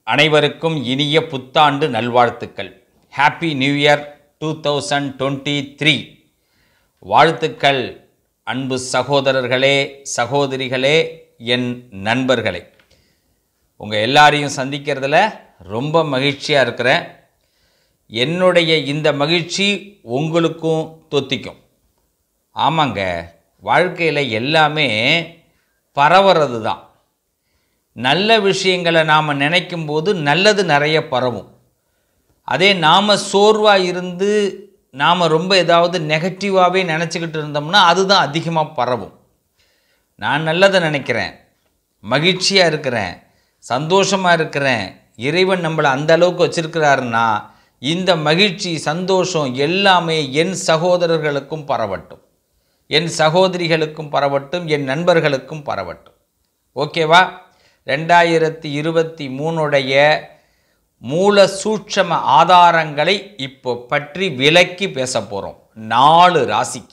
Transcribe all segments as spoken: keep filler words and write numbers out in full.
அனைவருக்கும் இனிய புத்தாண்டு நல்வாழ்த்துக்கள். Happy new year two thousand twenty three. வாழ்த்துக்கள் அன்பு சகோதரர்களே, சகோதரிகளே, என் நண்பர்களே. உங்கள் எல்லாரையும் சந்திக்கிறதுல ரொம்ப மகிழ்ச்சியாக இருக்கிறேன். என்னுடைய இந்த மகிழ்ச்சி உங்களுக்கும் தொத்திக்கும். ஆமாங்க, வாழ்க்கையில் எல்லாமே பரவுறது தான். நல்ல விஷயங்களை நாம் நினைக்கும் போது நல்லது நிறைய பரவும். அதே நாம் சோர்வாக இருந்து நாம் ரொம்ப ஏதாவது நெகட்டிவாகவே நினச்சிக்கிட்டு இருந்தோம்னா அதுதான் அதிகமாக பரவும். நான் நல்லதை நினைக்கிறேன், மகிழ்ச்சியாக இருக்கிறேன், சந்தோஷமாக இருக்கிறேன், இறைவன் நம்மளை அந்த அளவுக்கு வச்சிருக்கிறாருன்னா இந்த மகிழ்ச்சி சந்தோஷம் எல்லாமே என் சகோதரர்களுக்கும் பரவட்டும், என் சகோதரிகளுக்கும் பரவட்டும், என் நண்பர்களுக்கும் பரவட்டும். ஓகேவா? ரெண்டாயிரத்தி இருபத்தி மூணுடைய மூல சூட்சம ஆதாரங்களை இப்போ பற்றி விளக்கி பேச போகிறோம். நாலு ராசிக்கு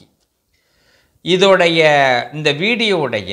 இதோடைய இந்த வீடியோவுடைய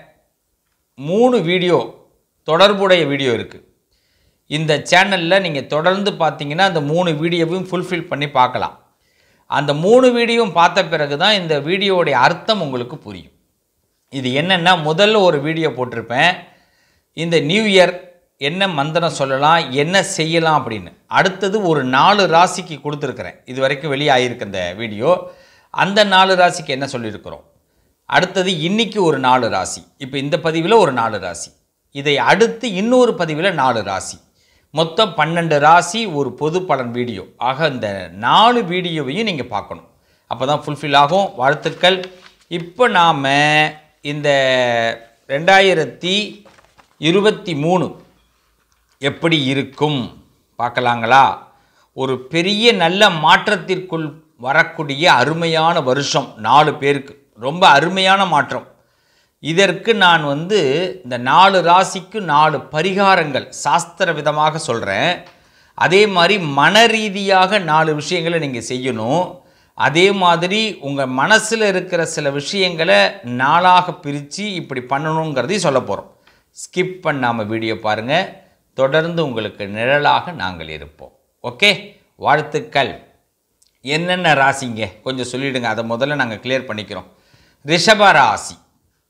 மூணு வீடியோ தொடர்புடைய வீடியோ இருக்குது. இந்த சேனலில் நீங்கள் தொடர்ந்து பார்த்தீங்கன்னா அந்த மூணு வீடியோவையும் ஃபுல்ஃபில் பண்ணி பார்க்கலாம். அந்த மூணு வீடியோவும் பார்த்த பிறகு தான் இந்த வீடியோவுடைய அர்த்தம் உங்களுக்கு புரியும். இது என்னென்னா, முதல்ல ஒரு வீடியோ போட்டிருப்பேன், இந்த நியூ இயர் என்ன மந்திரம் சொல்லலாம், என்ன செய்யலாம் அப்படின்னு. அடுத்தது ஒரு நாலு ராசிக்கு கொடுத்துருக்குறேன், இது வரைக்கும் வெளியாகிருக்கு அந்த வீடியோ. அந்த நாலு ராசிக்கு என்ன சொல்லியிருக்கிறோம். அடுத்தது இன்றைக்கி ஒரு நாலு ராசி, இப்போ இந்த பதிவில் ஒரு நாலு ராசி, இதை அடுத்து இன்னொரு பதிவில் நாலு ராசி, மொத்தம் பன்னெண்டு ராசி ஒரு பொது பலன் வீடியோ. ஆக இந்த நாலு வீடியோவையும் நீங்கள் பார்க்கணும், அப்போ தான் ஃபுல்ஃபில் ஆகும். வாழ்த்துக்கள். இப்போ நாம் இந்த ரெண்டாயிரத்தி இருபத்தி மூணு எப்படி இருக்கும் பார்க்கலாங்களா? ஒரு பெரிய நல்ல மாற்றத்திற்குள் வரக்கூடிய அருமையான வருஷம் நாலு பேருக்கு, ரொம்ப அருமையான மாற்றம். இதற்கு நான் வந்து இந்த நாலு ராசிக்கு நாலு பரிகாரங்கள் சாஸ்திர விதமாக சொல்கிறேன். அதே மாதிரி மன ரீதியாக நாலு விஷயங்களை நீங்கள் செய்யணும். அதே மாதிரி உங்கள் மனசில் இருக்கிற சில விஷயங்களை நாளாக பிரித்து இப்படி பண்ணணுங்கிறதையும் சொல்ல போகிறோம். ஸ்கிப் பண்ணாமல் வீடியோ பாருங்கள், தொடர்ந்து உங்களுக்கு நிழலாக நாங்கள் இருப்போம். ஓகே, வாழ்த்துக்கள். என்னென்ன ராசிங்க கொஞ்சம் சொல்லிவிடுங்க, அதை முதல்ல நாங்கள் கிளியர் பண்ணிக்கிறோம். ரிஷப ராசி,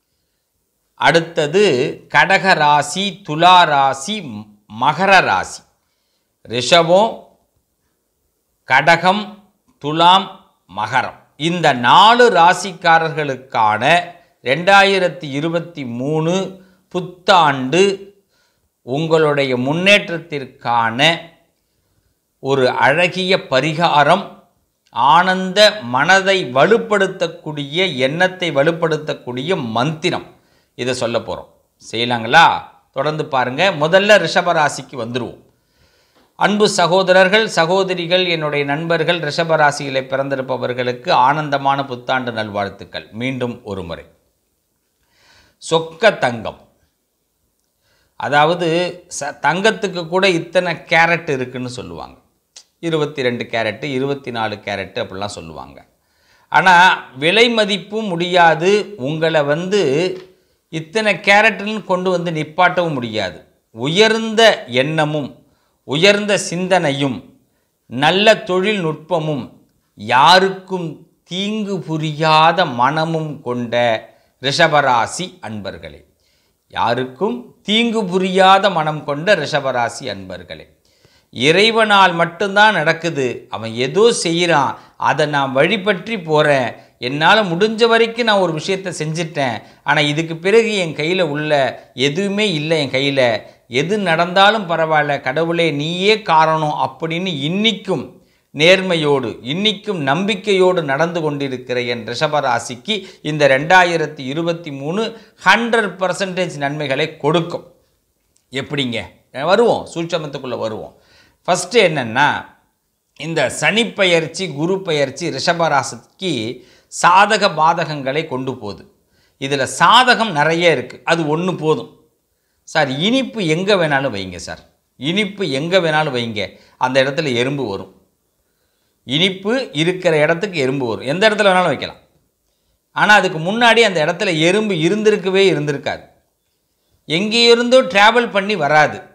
அடுத்தது கடக ராசி, துலா ராசி, மகர ராசி. ரிஷபம், கடகம், துலாம், மகரம். இந்த நாலு ராசிக்காரர்களுக்கான ரெண்டாயிரத்தி இருபத்தி மூணு புத்தாண்டு உங்களுடைய முன்னேற்றத்திற்கான ஒரு அழகிய பரிகாரம், ஆனந்த மனதை வலுப்படுத்தக்கூடிய, எண்ணத்தை வலுப்படுத்தக்கூடிய மந்திரம். இதை சொல்ல போகிறோம். செய்யலாங்களா? தொடர்ந்து பாருங்கள். முதல்ல ரிஷபராசிக்கு வந்துடுவோம். அன்பு சகோதரர்கள், சகோதரிகள், என்னுடைய நண்பர்கள், ரிஷபராசிகளை பிறந்திருப்பவர்களுக்கு ஆனந்தமான புத்தாண்டு நல்வாழ்த்துக்கள். மீண்டும் ஒரு முறை. சொக்க தங்கம், அதாவது ச தங்கத்துக்கு கூட இத்தனை கேரட் இருக்குதுன்னு சொல்லுவாங்க. இருபத்தி ரெண்டு கேரட்டு, இருபத்தி நாலு கேரட்டு அப்படிலாம் சொல்லுவாங்க. ஆனால் விலை மதிப்பும் முடியாது, உங்களை வந்து இத்தனை கேரட்டுன்னு கொண்டு வந்து நிப்பாட்டவும் முடியாது. உயர்ந்த எண்ணமும் உயர்ந்த சிந்தனையும் நல்ல தொழில்நுட்பமும் யாருக்கும் தீங்கு புரியாத மனமும் கொண்ட ரிஷபராசி அன்பர்களே, யாருக்கும் தீங்கு புரியாத மனம் கொண்ட ரிஷபராசி அன்பர்களே, இறைவனால் மட்டும்தான் நடக்குது. அவன் ஏதோ செய்கிறான், அதை நான் வழிபற்றி போகிறேன், என்னால் முடிஞ்ச வரைக்கும் நான் ஒரு விஷயத்தை செஞ்சிட்டேன், ஆனால் இதுக்கு பிறகு என் கையில் உள்ள எதுவுமே இல்லை, என் கையில் எது நடந்தாலும் பரவாயில்ல, கடவுளே நீயே காரணம் அப்படின்னு இன்றைக்கும் நேர்மையோடு இன்றைக்கும் நம்பிக்கையோடு நடந்து கொண்டிருக்கிற என் ரிஷபராசிக்கு இந்த ரெண்டாயிரத்தி இருபத்தி மூணு ஹண்ட்ரட் பர்சன்டேஜ் நன்மைகளை கொடுக்கும். எப்படிங்க வருவோம், சூட்சமத்துக்குள்ளே வருவோம். ஃபஸ்ட்டு என்னென்னா, இந்த சனி பயிற்சி, குரு பயிற்சி ரிஷபராசிக்கு சாதக பாதகங்களை கொண்டு போகுது. இதில் சாதகம் நிறைய இருக்குது, அது ஒன்று போதும். சார் இனிப்பு எங்கே வேணாலும் வைங்க சார், இனிப்பு எங்கே வேணாலும் வைங்க, அந்த இடத்துல எறும்பு வரும். இனிப்பு இருக்கிற இடத்துக்கு எறும்பு வரும், எந்த இடத்துல வேணாலும் வைக்கலாம். ஆனால் அதுக்கு முன்னாடி அந்த இடத்துல எறும்பு இருந்திருக்கவே இருந்திருக்காது, எங்கேயிருந்தோ ட்ராவல் பண்ணி வராது.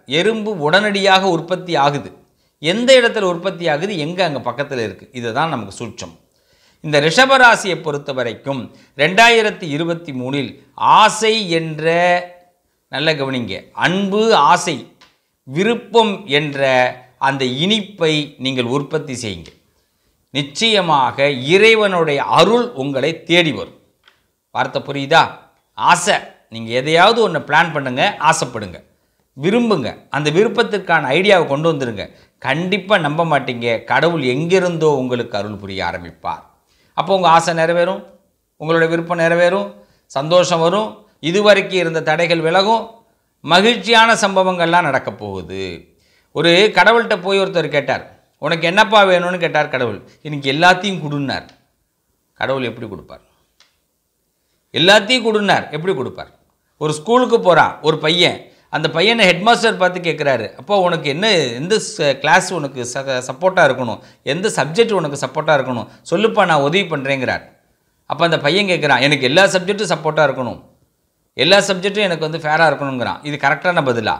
எறும்பு உடனடியாக உற்பத்தி ஆகுது. எந்த இடத்துல உற்பத்தி ஆகுது, எங்கே அங்கே பக்கத்தில் இருக்குது. இதுதான் நமக்கு சூட்சம். இந்த ரிஷபராசியை பொறுத்த வரைக்கும் ரெண்டாயிரத்தி இருபத்தி மூணில் ஆசை என்ற, நல்ல கவனிங்க, அன்பு, ஆசை, விருப்பம் என்ற அந்த இனிப்பை நீங்கள் உற்பத்தி செய்யுங்க. நிச்சயமாக இறைவனுடைய அருள் உங்களை தேடி வரும். வார்த்தை புரியுதா? ஆசை, நீங்கள் எதையாவது ஒன்று பிளான் பண்ணுங்க, ஆசைப்படுங்க, விரும்புங்க, அந்த விருப்பத்திற்கான ஐடியாவை கொண்டு வந்துடுங்க. கண்டிப்பாக நம்ப மாட்டீங்க, கடவுள் எங்கிருந்தோ உங்களுக்கு அருள் புரிய ஆரம்பிப்பார். அப்போ உங்கள் ஆசை நிறைவேறும், உங்களுடைய விருப்பம் நிறைவேறும், சந்தோஷம் வரும், இதுவரைக்கும் இருந்த தடைகள் விலகும், மகிழ்ச்சியான சம்பவங்கள்லாம் நடக்க போகுது. ஒரு கடவுள்கிட்ட போய் ஒருத்தர் கேட்டார், உனக்கு என்னப்பா வேணும்னு கேட்டார் கடவுள். எனக்கு எல்லாத்தையும் கொடுன்னார். கடவுள் எப்படி கொடுப்பார்? எல்லாத்தையும் கொடுன்னார், எப்படி கொடுப்பார்? ஒரு ஸ்கூலுக்கு போகிறான் ஒரு பையன், அந்த பையனை ஹெட்மாஸ்டர் பார்த்து கேட்குறாரு, அப்போ உனக்கு என்ன, எந்த கிளாஸ் உனக்கு ச சப்போர்ட்டாக இருக்கணும், எந்த சப்ஜெக்ட் உனக்கு சப்போர்ட்டாக இருக்கணும், சொல்லுப்பா நான் உதவி பண்ணுறேங்கிறார். அப்போ அந்த பையன் கேட்குறான், எனக்கு எல்லா சப்ஜெக்ட்டும் சப்போர்ட்டாக இருக்கணும், எல்லா சப்ஜெக்ட்டும் எனக்கு வந்து ஃபேராக இருக்கணுங்கிறான். இது கரெக்டான பதிலா?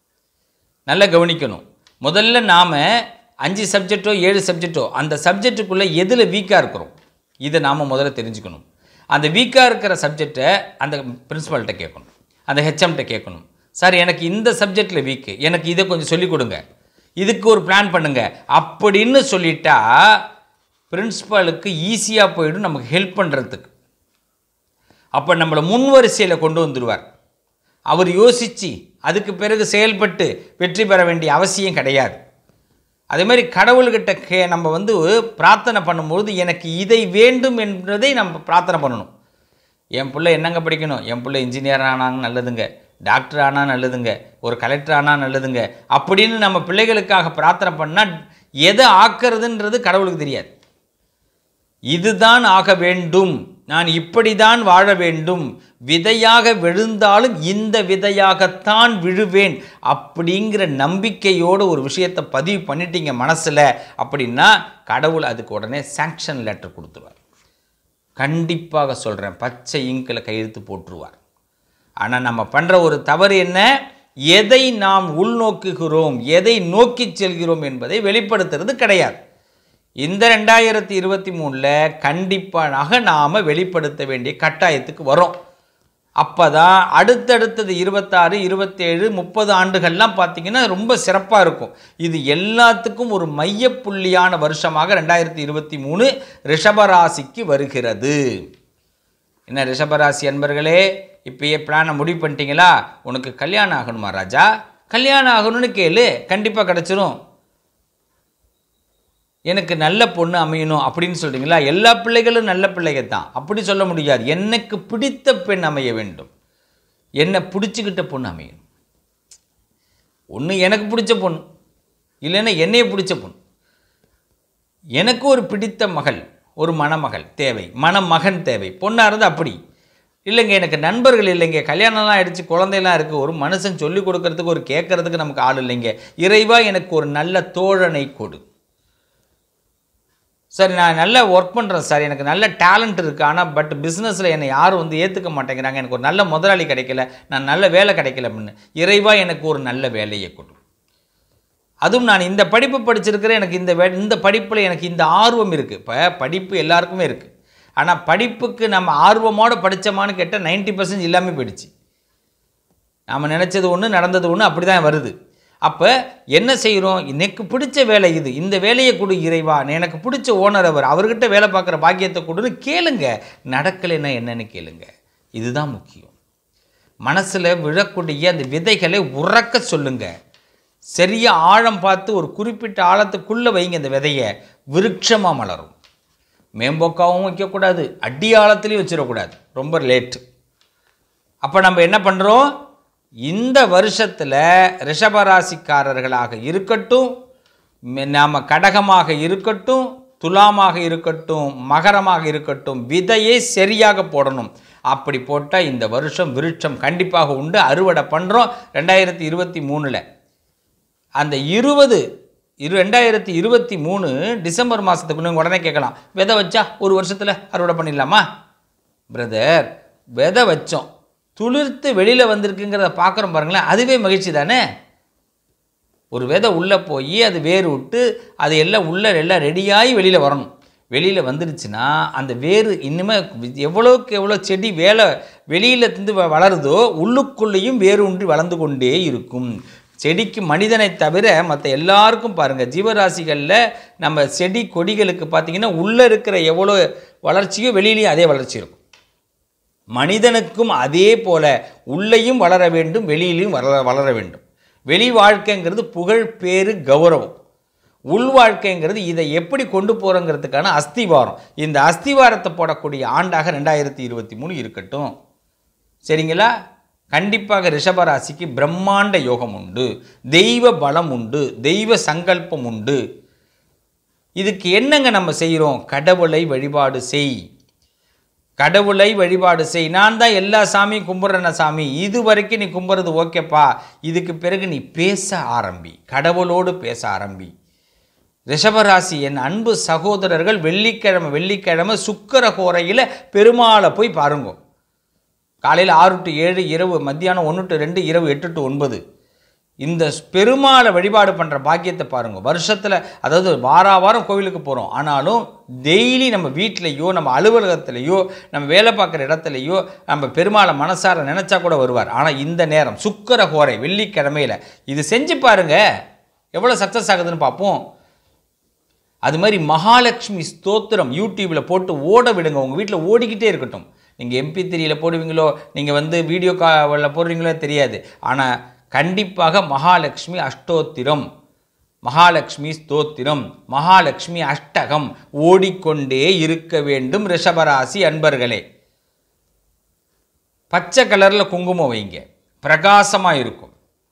நல்லா கவனிக்கணும். முதல்ல நாம் அஞ்சு சப்ஜெக்டோ ஏழு சப்ஜெக்டோ அந்த சப்ஜெக்டுக்குள்ளே எதில் வீக்காக இருக்கிறோம், இதை நாம் முதல்ல தெரிஞ்சுக்கணும். அந்த வீக்காக இருக்கிற சப்ஜெக்டை அந்த பிரின்ஸிபல்கிட்ட கேட்கணும், அந்த ஹெச்எம்கிட்ட கேட்கணும். சார் எனக்கு இந்த சப்ஜெக்டில் வீக்கு, எனக்கு இதை கொஞ்சம் சொல்லிக் கொடுங்க, இதுக்கு ஒரு பிளான் பண்ணுங்க அப்படின்னு சொல்லிட்டா பிரின்ஸிபலுக்கு ஈஸியாக போயிடும் நமக்கு ஹெல்ப் பண்ணுறதுக்கு. அப்போ நம்மளை முன் வரிசையில் கொண்டு வந்துடுவார். அவர் யோசித்து அதுக்கு பிறகு செயல்பட்டு வெற்றி பெற வேண்டிய அவசியம் கிடையாது. அதே மாதிரி கடவுள்கிட்ட கே நம்ம வந்து பிரார்த்தனை பண்ணும்போது எனக்கு இதை வேண்டும் என்பதை நம்ம பிரார்த்தனை பண்ணணும். என் பிள்ளை என்னங்க படிக்கணும், என் பிள்ளை இன்ஜினியர் ஆனாங்க நல்லதுங்க, டாக்டர் ஆனால் நல்லதுங்க, ஒரு கலெக்டர் ஆனால் நல்லதுங்க அப்படின்னு நம்ம பிள்ளைகளுக்காக பிரார்த்தனை பண்ணால் எதை ஆக்கிறதுன்றது கடவுளுக்கு தெரியாது. இதுதான் ஆக வேண்டும், நான் இப்படி தான் வாழ வேண்டும், விதையாக விழுந்தாலும் இந்த விதையாகத்தான் விழுவேன் அப்படிங்கிற நம்பிக்கையோடு ஒரு விஷயத்தை பதிவு பண்ணிட்டீங்க மனசில் அப்படின்னா கடவுள் அதுக்கு உடனே சாங்ஷன் லெட்டர் கொடுத்துருவார். கண்டிப்பாக சொல்கிறேன், பச்சை இங்கில் கையெழுத்து போட்டுருவார். ஆனால் நம்ம பண்ணுற ஒரு தவறு என்ன, எதை நாம் உள்நோக்குகிறோம், எதை நோக்கி செல்கிறோம் என்பதை வெளிப்படுத்துறது கிடையாது. இந்த ரெண்டாயிரத்தி இருபத்தி மூணில் கண்டிப்பாக நாம் வெளிப்படுத்த வேண்டிய கட்டாயத்துக்கு வரும். அப்போ தான் அடுத்தடுத்தது இருபத்தாறு இருபத்தேழு முப்பது ஆண்டுகள்லாம் பார்த்திங்கன்னா ரொம்ப சிறப்பாக இருக்கும். இது எல்லாத்துக்கும் ஒரு மையப்புள்ளியான வருஷமாக ரெண்டாயிரத்தி இருபத்தி மூணு ரிஷபராசிக்கு வருகிறது. என்ன ரிஷபராசி அன்பர்களே, இப்போயே பிளானை முடிவு பண்ணிட்டீங்களா? உனக்கு கல்யாணம் ஆகணுமா ராஜா, கல்யாணம் ஆகணும்னு கேளு, கண்டிப்பாக கிடச்சிரும். எனக்கு நல்ல பொண்ணு அமையணும் அப்படின்னு சொல்கிறீங்களா? எல்லா பிள்ளைகளும் நல்ல பிள்ளைகள் தான், அப்படி சொல்ல முடியாது. எனக்கு பிடித்த பெண் அமைய வேண்டும், என்னை பிடிச்சிக்கிட்ட பொண்ணு அமையணும். ஒன்று எனக்கு பிடிச்ச பொண்ணு, இல்லைன்னா என்னைய பிடிச்ச பொண்ணு. எனக்கு ஒரு பிடித்த மகள், ஒரு மணமகள் தேவை, மணமகன் தேவை. பொண்ணாக இருந்தால் அப்படி இல்லைங்க, எனக்கு நண்பர்கள் இல்லைங்க, கல்யாணம்லாம் ஆகிடுச்சு, குழந்தையெல்லாம் இருக்குது, ஒரு மனுஷன் சொல்லிக் கொடுக்கறதுக்கு ஒரு கேட்கறதுக்கு நமக்கு ஆள் இல்லைங்க, இறைவா எனக்கு ஒரு நல்ல தோழனை கொடு. சார் நான் நல்லா ஒர்க் பண்ணுறேன் சார், எனக்கு நல்ல டேலண்ட் இருக்குது, ஆனால் பட் பிஸ்னஸில் என்னை யாரும் வந்து ஏற்றுக்க மாட்டேங்கிறாங்க, எனக்கு ஒரு நல்ல முதலாளி கிடைக்கல, நான் நல்ல வேலை கிடைக்கல அப்படின்னு. இறைவா எனக்கு ஒரு நல்ல வேலையை கொடு. அதுவும் நான் இந்த படிப்பு படிச்சிருக்கிறேன், எனக்கு இந்த வே இந்த படிப்பில் எனக்கு இந்த ஆர்வம் இருக்குது. இப்போ படிப்பு எல்லாருக்குமே இருக்குது, ஆனால் படிப்புக்கு நம்ம ஆர்வமோடு படித்தோமான்னு கேட்டால் நைன்ட்டி பர்சன்ட் இல்லாமல் போயிடுச்சு. நாம் நினச்சது ஒன்று நடந்தது ஒன்று, அப்படி தான் வருது. அப்போ என்ன செய்கிறோம், எனக்கு பிடிச்ச வேலை இது, இந்த வேலையை கொடு இறைவா, எனக்கு பிடிச்ச ஓனர் அவர், அவர்கிட்ட வேலை பார்க்குற பாக்கியத்தை கொடுன்னு கேளுங்க. நடக்கலைன்னா என்னன்னு கேளுங்க. இதுதான் முக்கியம். மனசில் விழக்கூடிய அந்த விதைகளை உறக்க சொல்லுங்க. சரியாக ஆழம் பார்த்து ஒரு குறிப்பிட்ட ஆழத்துக்குள்ளே வைங்க, இந்த விதையை விருட்சமாக மலரும். மேம்போக்காகவும் வைக்கக்கூடாது, அடி ஆழத்துலேயும் வச்சிடக்கூடாது, ரொம்ப லேட்டு. அப்போ நம்ம என்ன பண்ணுறோம், இந்த வருஷத்தில் ரிஷபராசிக்காரர்களாக இருக்கட்டும், நாம் கடகமாக இருக்கட்டும், துலாமாக இருக்கட்டும், மகரமாக இருக்கட்டும், விதையை சரியாக போடணும். அப்படி போட்டால் இந்த வருஷம் விருட்சம் கண்டிப்பாக உண்டு. அறுவடை பண்ணுறோம் ரெண்டாயிரத்தி இருபத்தி மூணில். அந்த இருபது இரு ரெண்டாயிரத்தி இருபத்தி மூணு டிசம்பர் மாதத்துக்கு நீங்கள் உடனே கேட்கலாம், விதை வச்சா ஒரு வருஷத்தில் அறுவடை பண்ணிடலாமா? பிரதர், விதை வச்சோம், துளிர்த்து வெளியில் வந்திருக்குங்கிறத பார்க்குறோம் பாருங்களேன், அதுவே மகிழ்ச்சி தானே. ஒரு விதை உள்ளே போய் அது வேர் விட்டு அது எல்லாம் உள்ளே எல்லாம் ரெடியாகி வெளியில் வரணும். வெளியில் வந்துடுச்சுன்னா அந்த வேர் இன்னுமே எவ்வளோக்கு எவ்வளோ செடி வேலை வெளியில் இருந்து வளருதோ உள்ளுக்குள்ளேயும் வேறு ஒன்றி வளர்ந்து கொண்டே இருக்கும். செடிக்கு மனிதனை தவிர மற்ற எல்லாருக்கும் பாருங்கள், ஜீவராசிகளில் நம்ம செடி கொடிகளுக்கு பார்த்திங்கன்னா உள்ளே இருக்கிற எவ்வளோ வளர்ச்சியோ வெளியிலையும் அதே வளர்ச்சி இருக்கும். மனிதனுக்கும் அதே போல் உள்ளேயும் வளர வேண்டும், வெளியிலையும் வளர வளர வேண்டும். வெளி வாழ்க்கைங்கிறது புகழ், பேரு, கௌரவம். உள் வாழ்க்கைங்கிறது இதை எப்படி கொண்டு போகிறோங்கிறதுக்கான அஸ்திவாரம். இந்த அஸ்திவாரத்தை போடக்கூடிய ஆண்டாக ரெண்டாயிரத்தி இருபத்தி மூணு இருக்கட்டும். சரிங்களா? கண்டிப்பாக ரிஷபராசிக்கு பிரம்மாண்ட யோகம் உண்டு, தெய்வ பலம் உண்டு, தெய்வ சங்கல்பம் உண்டு. இதுக்கு என்னங்க நம்ம செய்கிறோம்? கடவுளை வழிபாடு செய், கடவுளை வழிபாடு செய். நான் தான் எல்லா சாமியும் கும்பிட்றேன சாமி, இது வரைக்கும் நீ கும்பிட்றது ஓகேப்பா, இதுக்கு பிறகு நீ பேச ஆரம்பி, கடவுளோடு பேச ஆரம்பி. ரிஷபராசி என் அன்பு சகோதரர்கள், வெள்ளிக்கிழமை வெள்ளிக்கிழமை சுக்கர கோரையில் பெருமாளை போய் பாருங்க. காலையில் ஆறு டு ஏழு, இரவு மத்தியானம் ஒன்று டு ரெண்டு, இரவு எட்டு டு ஒன்பது. இந்த பெருமாளை வழிபாடு பண்ணுற பாக்கியத்தை பாருங்கள். வருஷத்தில், அதாவது வார வாரம் கோவிலுக்கு போகிறோம், ஆனாலும் டெய்லி நம்ம வீட்டிலையோ நம்ம அலுவலகத்திலையோ நம்ம வேலை பார்க்குற இடத்துலையோ நம்ம பெருமாளை மனசார நினச்சா கூட வருவார். ஆனால் இந்த நேரம் சுக்கர கோரை வெள்ளிக்கிழமையில் இது செஞ்சு பாருங்கள், எவ்வளோ சக்ஸஸ் ஆகுதுன்னு பார்ப்போம். அது மாதிரி மகாலட்சுமி ஸ்தோத்திரம் யூடியூப்பில் போட்டு ஓட விடுங்க. உங்கள் வீட்டில் ஓடிக்கிட்டே இருக்கட்டும். நீங்கள் எம்பி த்ரீயில் போடுவீங்களோ, நீங்கள் வந்து வீடியோ காலில் போடுறீங்களோ தெரியாது, ஆனால் கண்டிப்பாக மகாலட்சுமி அஷ்டோத்திரம், மகாலட்சுமி ஸ்தோத்திரம், மகாலட்சுமி அஷ்டகம் ஓடிக்கொண்டே இருக்க வேண்டும். ரிஷபராசி அன்பர்களே, பச்சை கலரில் குங்குமம் வைங்க, பிரகாசமாக இருக்கும்.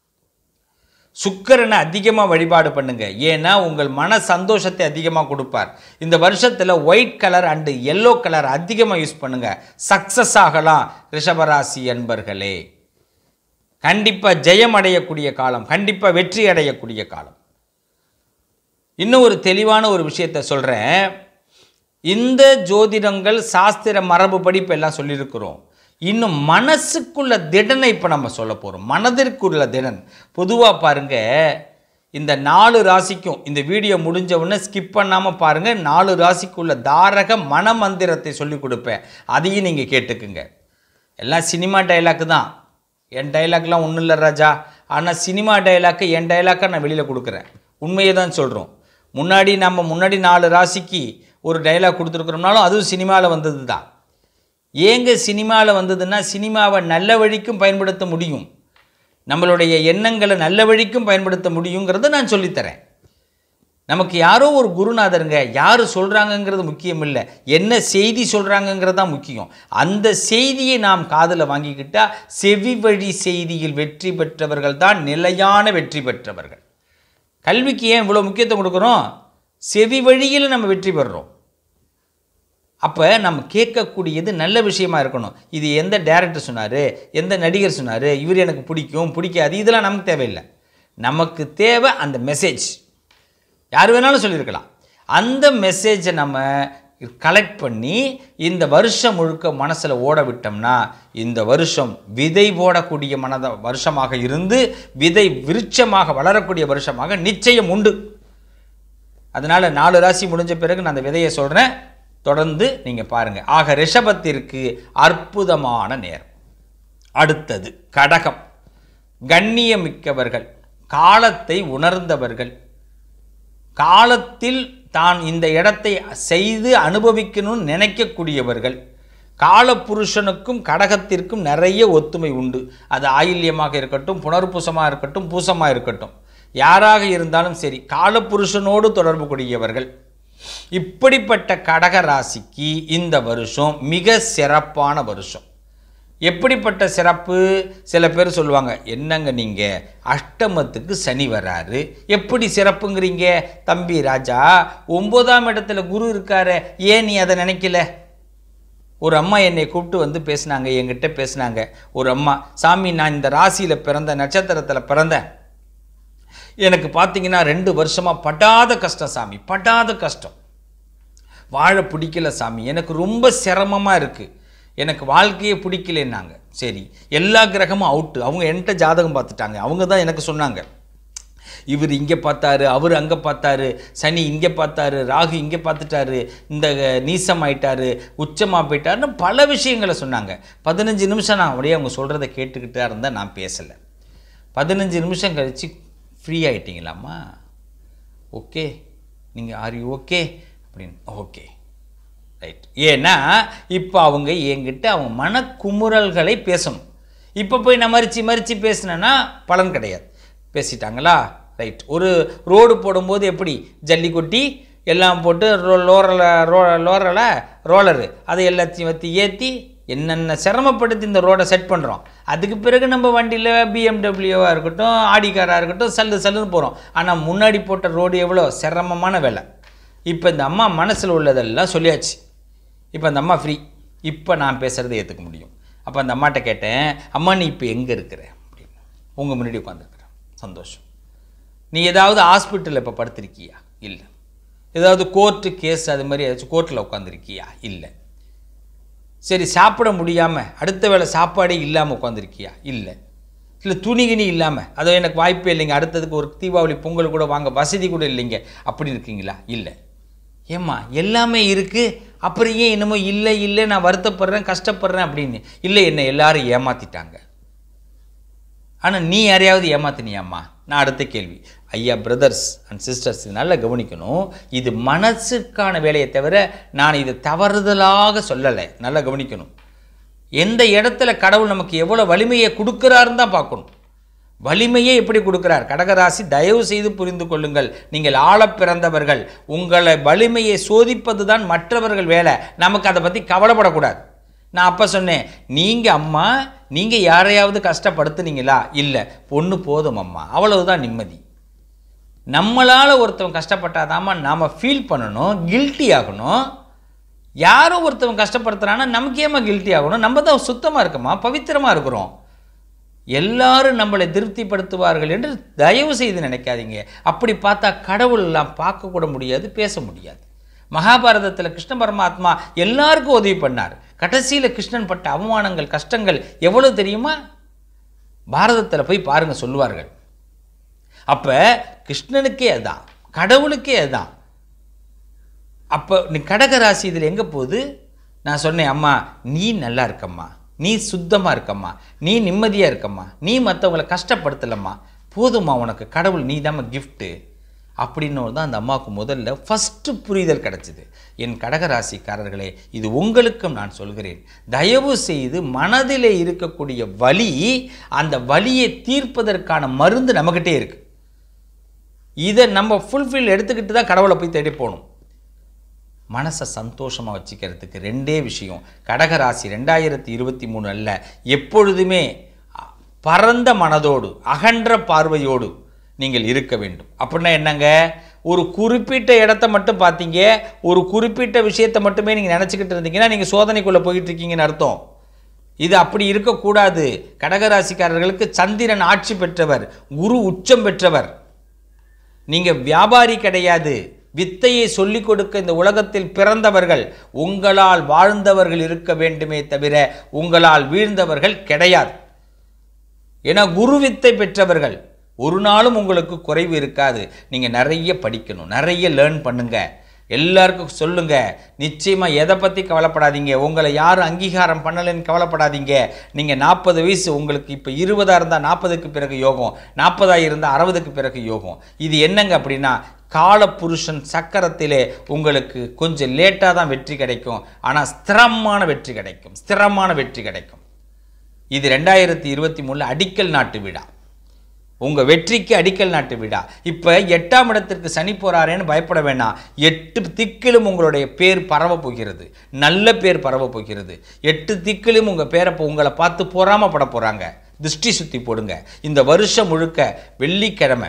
சுக்கிரனை அதிகமாக வழிபாடு பண்ணுங்க, ஏன்னா உங்கள் மன சந்தோஷத்தை அதிகமாக கொடுப்பார். இந்த வருஷத்தில் white colour and yellow colour அதிகமாக யூஸ் பண்ணுங்க, சக்சஸ் ஆகலாம். ரிஷபராசி அன்பர்களே, கண்டிப்பாக ஜெயம் அடையக்கூடிய காலம், கண்டிப்பாக வெற்றி அடையக்கூடிய காலம். இன்னும் ஒரு தெளிவான ஒரு விஷயத்தை சொல்கிறேன். இந்த ஜோதிடங்கள் சாஸ்திர மரபு படிப்பு எல்லாம் சொல்லியிருக்கிறோம். இன்னும் மனசுக்குள்ள திடனை இப்போ நம்ம சொல்ல போகிறோம். மனதிற்குள்ள திடன் பொதுவாக பாருங்கள், இந்த நாலு ராசிக்கும் இந்த வீடியோ முடிஞ்ச உடனே ஸ்கிப் பண்ணாமல் பாருங்கள். நாலு ராசிக்குள்ள தாரக மன மந்திரத்தை சொல்லி கொடுப்பேன், அதையும் நீங்கள் கேட்டுக்குங்க. எல்லாம் சினிமா டைலாக்கு தான், என் டைலாக்லாம் ஒன்றும் இல்லை ராஜா. ஆனால் சினிமா டைலாக்கு என் டைலாக்காக நான் வெளியில் கொடுக்குறேன், உண்மையை தான் சொல்கிறோம். முன்னாடி நம்ம முன்னாடி நாலு ராசிக்கு ஒரு டைலாக் கொடுத்துருக்குறோம்னாலும் அதுவும் சினிமாவில் வந்தது தான். ஏங்க சினிமாவில் வந்ததுன்னா, சினிமாவை நல்ல வழிக்கும் பயன்படுத்த முடியும், நம்மளுடைய எண்ணங்களை நல்ல வழிக்கும் பயன்படுத்த முடியுங்கிறத நான் சொல்லித்தரேன். நமக்கு யாரோ ஒரு குருநாதருங்க, யார் சொல்கிறாங்கங்கிறது முக்கியம் இல்லை, என்ன செய்தி சொல்கிறாங்கங்கிறது தான் முக்கியம். அந்த செய்தியை நாம் காதில் வாங்கிக்கிட்டால் செவி வழி செய்தியில் வெற்றி பெற்றவர்கள் தான் நிலையான வெற்றி பெற்றவர்கள். கல்விக்கு ஏன் இவ்வளோ முக்கியத்துவம் கொடுக்குறோம்? செவி வழியில் நம்ம வெற்றி பெறுறோம். அப்போ நம்ம கேட்கக்கூடியது நல்ல விஷயமா இருக்கணும். இது எந்த டைரக்டர் சொன்னார், எந்த நடிகர் சொன்னார், இவர் எனக்கு பிடிக்கும் பிடிக்காது, இதெல்லாம் நமக்கு தேவையில்லை. நமக்கு தேவை அந்த மெசேஜ். யார் வேணாலும் சொல்லியிருக்கலாம். அந்த மெசேஜை நம்ம கலெக்ட் பண்ணி இந்த வருஷம் முழுக்க மனசில் ஓட விட்டோம்னா, இந்த வருஷம் விதை போடக்கூடிய மனத வருஷமாக இருந்து விதை விருட்சமாக வளரக்கூடிய வருஷமாக நிச்சயம் உண்டு. அதனால் நாலு ராசி முடிஞ்ச பிறகு நான் அந்த விதையை சொல்கிறேன், தொடர்ந்து நீங்கள் பாருங்கள். ஆக ரிஷபத்திற்கு அற்புதமான நேரம். அடுத்தது கடகம். கண்ணியமிக்கவர்கள், காலத்தை உணர்ந்தவர்கள், காலத்தில் தான் இந்த இடத்தை செய்து அனுபவிக்கணும்னு நினைக்கக்கூடியவர்கள். காலப்புருஷனுக்கும் கடகத்திற்கும் நிறைய ஒத்துமை உண்டு. அது ஆயில்யமாக இருக்கட்டும், புனர்பூசமாக இருக்கட்டும், பூசமாக இருக்கட்டும், யாராக இருந்தாலும் சரி, காலப்புருஷனோடு தொடர்பு கூடியவர்கள். இப்படிப்பட்ட கடக ராசிக்கு இந்த வருஷம் மிக சிறப்பான வருஷம். எப்படிப்பட்ட சிறப்பு? சில பேர் சொல்லுவாங்க, என்னங்க நீங்கள் அஷ்டமத்துக்கு சனி வராரு, எப்படி சிறப்புங்கிறீங்க? தம்பி ராஜா, ஒன்பதாம் இடத்துல குரு இருக்காரு, ஏன் நீ அதை நினைக்கல? ஒரு அம்மா என்னை கூப்பிட்டு வந்து பேசினாங்க, என்கிட்ட பேசினாங்க. ஒரு அம்மா, சாமி நான் இந்த ராசியில் பிறந்த, நட்சத்திரத்தில் பிறந்தேன், எனக்கு பார்த்தீங்கன்னா ரெண்டு வருஷமாக படாத கஷ்டம் சாமி, படாத கஷ்டம், வாழ பிடிக்கல சாமி, எனக்கு ரொம்ப சிரமமாக இருக்குது, எனக்கு வாழ்க்கையே பிடிக்கலன்னாங்க. சரி, எல்லா கிரகமும் அவுட்டு. அவங்க என்கிட்ட ஜாதகம் பார்த்துட்டாங்க, அவங்க தான் எனக்கு சொன்னாங்க, இவர் இங்கே பார்த்தாரு, அவர் அங்கே பார்த்தாரு, சனி இங்கே பார்த்தாரு, ராகு இங்கே பார்த்துட்டாரு, இந்த நீசம் ஆயிட்டாரு, உச்சமாக போயிட்டாருன்னு பல விஷயங்களை சொன்னாங்க. பதினஞ்சு நிமிஷம் நான் அப்படியே அவங்க சொல்கிறத கேட்டுக்கிட்டா இருந்தால் நான் பேசலை. பதினஞ்சு நிமிஷம் கழித்து ஃப்ரீ ஆகிட்டீங்களாம்மா, ஓகே நீங்கள் ஆர் யூ ஓகே அப்படின்னு, ஓகே ரைட். ஏன்னா இப்போ அவங்க என்கிட்ட அவங்க மனக்குமுறல்களை பேசணும். இப்போ போய் நான் மறித்து மறித்து பேசினேன்னா பலன் கிடையாது. பேசிட்டாங்களா ரைட். ஒரு ரோடு போடும்போது எப்படி ஜல்லி கொட்டி எல்லாம் போட்டு லோரல ரோ லோரலை ரோலரு அதை எல்லாத்தையும் வற்றி ஏற்றி என்னென்ன சிரமப்படுத்தி இந்த ரோடை செட் பண்ணுறோம். அதுக்கு பிறகு நம்ம வண்டியில் பிஎம்டபிள்யூவாக இருக்கட்டும், ஆடி காராக இருக்கட்டும், சல்லு சல்லுன்னு போகிறோம். ஆனால் முன்னாடி போட்ட ரோடு எவ்வளோ சிரமமான வேலை. இப்போ இந்த அம்மா மனசில் உள்ளதெல்லாம் சொல்லியாச்சு. இப்போ அந்த அம்மா ஃப்ரீ. இப்போ நான் பேசுகிறத ஏற்றுக்க முடியும். அப்போ அந்த அம்மாட்ட கேட்டேன், அம்மா நீ இப்போ எங்கே இருக்கிற அப்படின்னு. உங்கள் முன்னாடி உட்காந்துருக்குறேன். சந்தோஷம். நீ ஏதாவது ஹாஸ்பிட்டலில் இப்போ படுத்திருக்கியா? இல்லை. ஏதாவது கோர்ட்டு கேஸ் அது மாதிரி ஏதாச்சும் கோர்ட்டில் உட்காந்துருக்கியா? இல்லை. சரி, சாப்பிட முடியாமல் அடுத்த வேளை சாப்பாடே இல்லாமல் உட்காந்துருக்கியா? இல்லை. இல்லை துணிகிணி இல்லாமல், அதோ எனக்கு வாய்ப்பே இல்லைங்க, அடுத்ததுக்கு ஒரு தீபாவளி பொங்கல் கூட வாங்க வசதி கூட இல்லைங்க அப்படி இருக்கீங்களா? இல்லை. ஏம்மா எல்லாமே இருக்குது, அப்புறம் ஏன் என்னமோ இல்லை இல்லை நான் வருத்தப்படுறேன் கஷ்டப்படுறேன் அப்படின்னு? இல்லை, என்னை எல்லாரும் ஏமாற்றிட்டாங்க. ஆனால் நீ யாரையாவது ஏமாத்தினியாம்மா? நான் அடுத்த கேள்வி. ஐயா பிரதர்ஸ் அண்ட் சிஸ்டர்ஸ் நல்லா கவனிக்கணும். இது மனசுக்கான வேலையை தவிர நான் இதை தவறுதலாக சொல்லலை. நல்லா கவனிக்கணும். எந்த இடத்துல கடவுள் நமக்கு எவ்வளோ வலிமையை கொடுக்குறாருன்னு தான் பார்க்கணும். வலிமையே எப்படி கொடுக்கிறார்? கடகராசி தயவு செய்து புரிந்து கொள்ளுங்கள். நீங்கள் ஆள பிறந்தவர்கள். உங்களை வலிமையை சோதிப்பது தான் மற்றவர்கள் வேலை. நமக்கு அதை பற்றி கவலைப்படக்கூடாது. நான் அப்போ சொன்னேன், நீங்கள் அம்மா நீங்கள் யாரையாவது கஷ்டப்படுத்துனீங்களா? இல்லை. பொண்ணு போதும் அம்மா, அவ்வளவுதான் நிம்மதி. நம்மளால் ஒருத்தவங்க கஷ்டப்பட்டாதாம்மா நாம் ஃபீல் பண்ணணும், கில்ட்டி ஆகணும். யாரோ ஒருத்தவங்க கஷ்டப்படுத்துறான்னா நமக்கு ஏமா கில்ட்டி ஆகணும்? நம்ம தான் சுத்தமாக இருக்கோமா, பவித்திரமாக இருக்கிறோம். எல்லாரும் நம்மளை திருப்திப்படுத்துவார்கள் என்று தயவு செய்து நினைக்காதீங்க. அப்படி பார்த்தா கடவுள் எல்லாம் பார்க்க கூட முடியாது, பேச முடியாது. மகாபாரதத்தில் கிருஷ்ண பரமாத்மா எல்லாருக்கும் உதவி பண்ணார். கடைசியில் கிருஷ்ணன் பட்ட அவமானங்கள் கஷ்டங்கள் எவ்வளவு தெரியுமா? பாரதத்தில் போய் பாருங்க, சொல்லுவார்கள். அப்போ கிருஷ்ணனுக்கே அதுதான், கடவுளுக்கே அதுதான். அப்போ நீ கடகராசி இதில் எங்கே போகுது? நான் சொன்னேன், அம்மா நீ நல்லா இருக்கம்மா, நீ சுத்தமாக இருக்கம்மா, நீ நிம்மதியாக இருக்கம்மா, நீ மற்றவங்களை கஷ்டப்படுத்தலம்மா, போதும்மா உனக்கு கடவுள் நீ தாம்மா கிஃப்ட்டு அப்படின்னு தான் அந்த அம்மாவுக்கு முதல்ல ஃபஸ்ட்டு புரிதல் கிடச்சிது. என் கடகராசிக்காரர்களே, இது உங்களுக்கும் நான் சொல்கிறேன். தயவு செய்து மனதில் இருக்கக்கூடிய வலி, அந்த வலியை தீர்ப்பதற்கான மருந்து நம்மகிட்டே இருக்கு. இதை நம்ம ஃபுல்ஃபில் எடுத்துக்கிட்டு தான் கடவுளை போய் தேடி போகணும். மனசை சந்தோஷமாக வச்சுக்கிறதுக்கு ரெண்டே விஷயம். கடகராசி ரெண்டாயிரத்தி இருபத்தி மூணு அல்ல, எப்பொழுதுமே பரந்த மனதோடு அகன்ற பார்வையோடு நீங்கள் இருக்க வேண்டும். அப்படின்னா என்னங்க? ஒரு குறிப்பிட்ட இடத்த மட்டும் பார்த்தீங்க, ஒரு குறிப்பிட்ட விஷயத்தை மட்டுமே நீங்கள் நினச்சிக்கிட்டு இருந்தீங்கன்னா நீங்கள் சோதனைக்குள்ளே போயிட்டு இருக்கீங்கன்னு அர்த்தம். இது அப்படி இருக்கக்கூடாது. கடகராசிக்காரர்களுக்கு சந்திரன் ஆட்சி பெற்றவர், குரு உச்சம் பெற்றவர். நீங்கள் வியாபாரி கிடையாது, வித்தையை சொல்லிக் கொடுக்க இந்த உலகத்தில் பிறந்தவர்கள். உங்களால் வாழ்ந்தவர்கள் இருக்க வேண்டுமே தவிர உங்களால் வீழ்ந்தவர்கள் கிடையாது. ஏன்னா குரு வித்தை பெற்றவர்கள். ஒரு நாளும் உங்களுக்கு குறைவு இருக்காது. நீங்கள் நிறைய படிக்கணும், நிறைய லேர்ன் பண்ணுங்க, எல்லாருக்கும் சொல்லுங்க. நிச்சயமாக எதை பற்றி கவலைப்படாதீங்க. உங்களை யாரும் அங்கீகாரம் பண்ணலைன்னு கவலைப்படாதீங்க. நீங்கள் நாற்பது வயசு, உங்களுக்கு இப்போ இருபதாக இருந்தால் நாற்பதுக்கு பிறகு யோகம், நாற்பதாக இருந்தால் அறுபதுக்கு பிறகு யோகம். இது என்னங்க அப்படின்னா, காலபுருஷன் சக்கரத்திலே உங்களுக்கு கொஞ்சம் லேட்டாக தான் வெற்றி கிடைக்கும், ஆனால் ஸ்திரமான வெற்றி கிடைக்கும், ஸ்திரமான வெற்றி கிடைக்கும். இது ரெண்டாயிரத்தி இருபத்தி மூணில் அடிக்கல் நாட்டு விழா, உங்கள் வெற்றிக்கு அடிக்கல் நாட்டு விழா. இப்போ எட்டாம் இடத்திற்கு சனி போகிறாரேன்னு பயப்பட வேண்டாம். எட்டு திக்கிலும் உங்களுடைய பேர் பரவ போகிறது, நல்ல பேர் பரவ போகிறது. எட்டு திக்கிலும் உங்கள் பேரை உங்களை பார்த்து பொறாமப்பட போகிறாங்க. திருஷ்டி சுற்றி போடுங்க. இந்த வருஷம் முழுக்க வெள்ளிக்கிழமை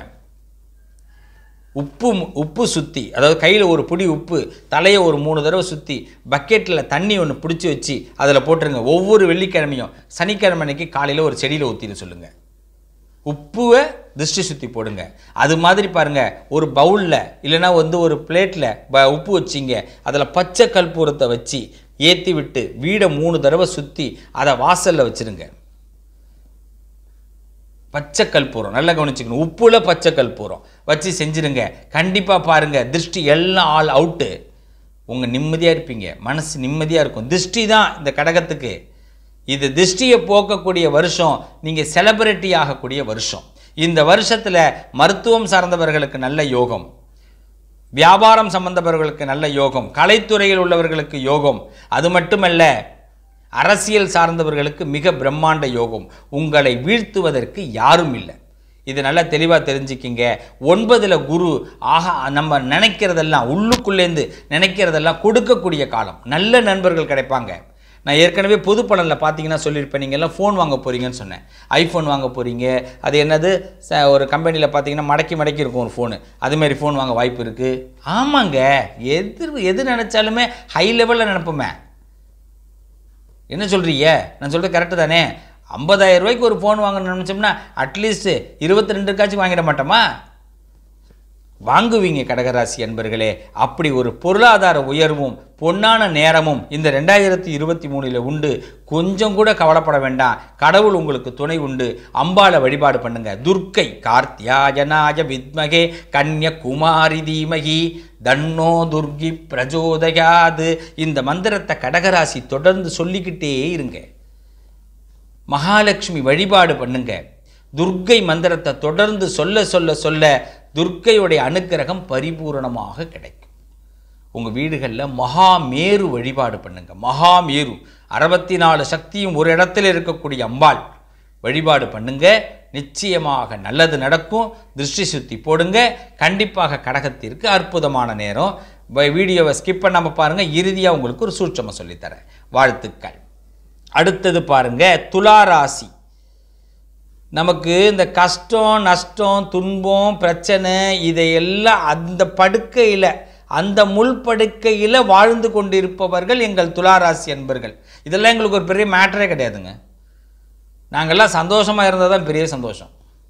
உப்பு உப்பு சுற்றி, அதாவது கையில் ஒரு பிடி உப்பு, தலையை ஒரு மூணு தடவை சுற்றி பக்கெட்டில் தண்ணி ஒன்று பிடிச்சி வச்சு அதில் போட்டுருங்க. ஒவ்வொரு வெள்ளிக்கிழமையும் சனிக்கிழமை அன்னைக்கு காலையில் ஒரு செடியில் ஊற்றிட்டு சொல்லுங்கள். உப்புவை திருஷ்டி சுற்றி போடுங்க. அது மாதிரி பாருங்கள், ஒரு பவுலில் இல்லைனா வந்து ஒரு பிளேட்டில் ப உப்பு வச்சிங்க, அதில் பச்சை கற்பூரத்தை வச்சு ஏற்றி விட்டு வீடை மூணு தடவை சுற்றி அதை வாசலில் வச்சுருங்க. பச்சை கற்பூரம் நல்லா கவனிச்சுக்கணும், உப்புல பச்சை கற்பூரம் வச்சு செஞ்சுருங்க. கண்டிப்பாக பாருங்கள், திருஷ்டி எல்லாம் ஆல் அவுட்டு. உங்கள் நிம்மதியாக இருப்பீங்க, மனசு நிம்மதியாக இருக்கும். திருஷ்டி தான் இந்த கடகத்துக்கு. இது திருஷ்டியை போக்கக்கூடிய வருஷம், நீங்கள் செலிபிரிட்டி ஆகக்கூடிய வருஷம். இந்த வருஷத்தில் மருத்துவம் சார்ந்தவர்களுக்கு நல்ல யோகம், வியாபாரம் சம்பந்தவர்களுக்கு நல்ல யோகம், கலைத்துறையில் உள்ளவர்களுக்கு யோகம். அது மட்டுமல்ல, அரசியல் சார்ந்தவர்களுக்கு மிக பிரம்மாண்ட யோகம். உங்களை வீழ்த்துவதற்கு யாரும் இல்லை. இது நல்லா தெளிவாக தெரிஞ்சுக்கிங்க. ஒன்பதில் குரு, ஆகா நம்ம நினைக்கிறதெல்லாம் உள்ளுக்குள்ளேருந்து நினைக்கிறதெல்லாம் கொடுக்கக்கூடிய காலம். நல்ல நண்பர்கள் கிடைப்பாங்க. நான் ஏற்கனவே பொது பலனில் பார்த்தீங்கன்னா சொல்லியிருப்பேன், நீங்கள் எல்லாம் ஃபோன் வாங்க போகிறீங்கன்னு சொன்னேன். ஐஃபோன் வாங்க போகிறீங்க, அது என்னது ச ஒரு கம்பெனியில் பார்த்தீங்கன்னா மடக்கி மடக்கி இருக்கும் ஒரு ஃபோனு, அதுமாரி ஃபோன் வாங்க வாய்ப்பு இருக்குது. ஆமாங்க, எது எது நினச்சாலுமே ஹை லெவலில் நினைப்போமே. என்ன சொல்கிறீங்க? நான் சொல்கிறது கரெக்டு தானே? ஐம்பதாயிரம் ரூபாய்க்கு ஒரு ஃபோன் வாங்கணும்னு நினச்சோம்னா அட்லீஸ்ட் இருபத்தி ரெண்டுக்காச்சும் வாங்கிட மாட்டோமா? வாங்குவீங்க கடகராசி அன்பர்களே. அப்படி ஒரு பொருளாதார உயர்வும் பொன்னான நேரமும் இந்த ரெண்டாயிரத்தி இருபத்தி மூணில் உண்டு. கொஞ்சம் கூட கவலைப்பட வேண்டாம், கடவுள் உங்களுக்கு துணை உண்டு. அம்பாளை வழிபாடு பண்ணுங்க. துர்க்கை கார்த்தியாயனாய வித்மகே கன்ய குமாரி தீமகி தன்னோ துர்கி பிரஜோதயாது. இந்த மந்திரத்தை கடகராசி தொடர்ந்து சொல்லிக்கிட்டே இருங்க. மகாலட்சுமி வழிபாடு பண்ணுங்க. துர்க்கை மந்திரத்தை தொடர்ந்து சொல்ல சொல்ல சொல்ல துர்க்கையுடைய அனுக்கிரகம் பரிபூரணமாக கிடைக்கும். உங்கள் வீடுகளில் மகாமேரு வழிபாடு பண்ணுங்க. மகாமேரு அறுபத்தி நாலு சக்தியும் ஒரு இடத்துல இருக்கக்கூடிய அம்பாள் வழிபாடு பண்ணுங்க. நிச்சயமாக நல்லது நடக்கும். திருஷ்டி சுத்தி போடுங்க. கண்டிப்பாக கடகத்திற்கு அற்புதமான நேரம். வீடியோவை ஸ்கிப் பண்ணாமல் பாருங்கள், இறுதியாக உங்களுக்கு ஒரு சூட்சமாக சொல்லித்தரேன். வாழ்த்துக்கள். அடுத்தது பாருங்க, துளாராசி. நமக்கு இந்த கஷ்டம் நஷ்டம் துன்பம் பிரச்சனை இதையெல்லாம் அந்த படுக்கையில் அந்த முள் படுக்கையில் வாழ்ந்து கொண்டிருப்பவர்கள் எங்கள் துளாராசி அன்பர்கள். இதெல்லாம் எங்களுக்கு ஒரு பெரிய மேட்டரே கிடையாதுங்க. நாங்கள்லாம் சந்தோஷமாக இருந்தால் தான் பெரிய சந்தோஷம்.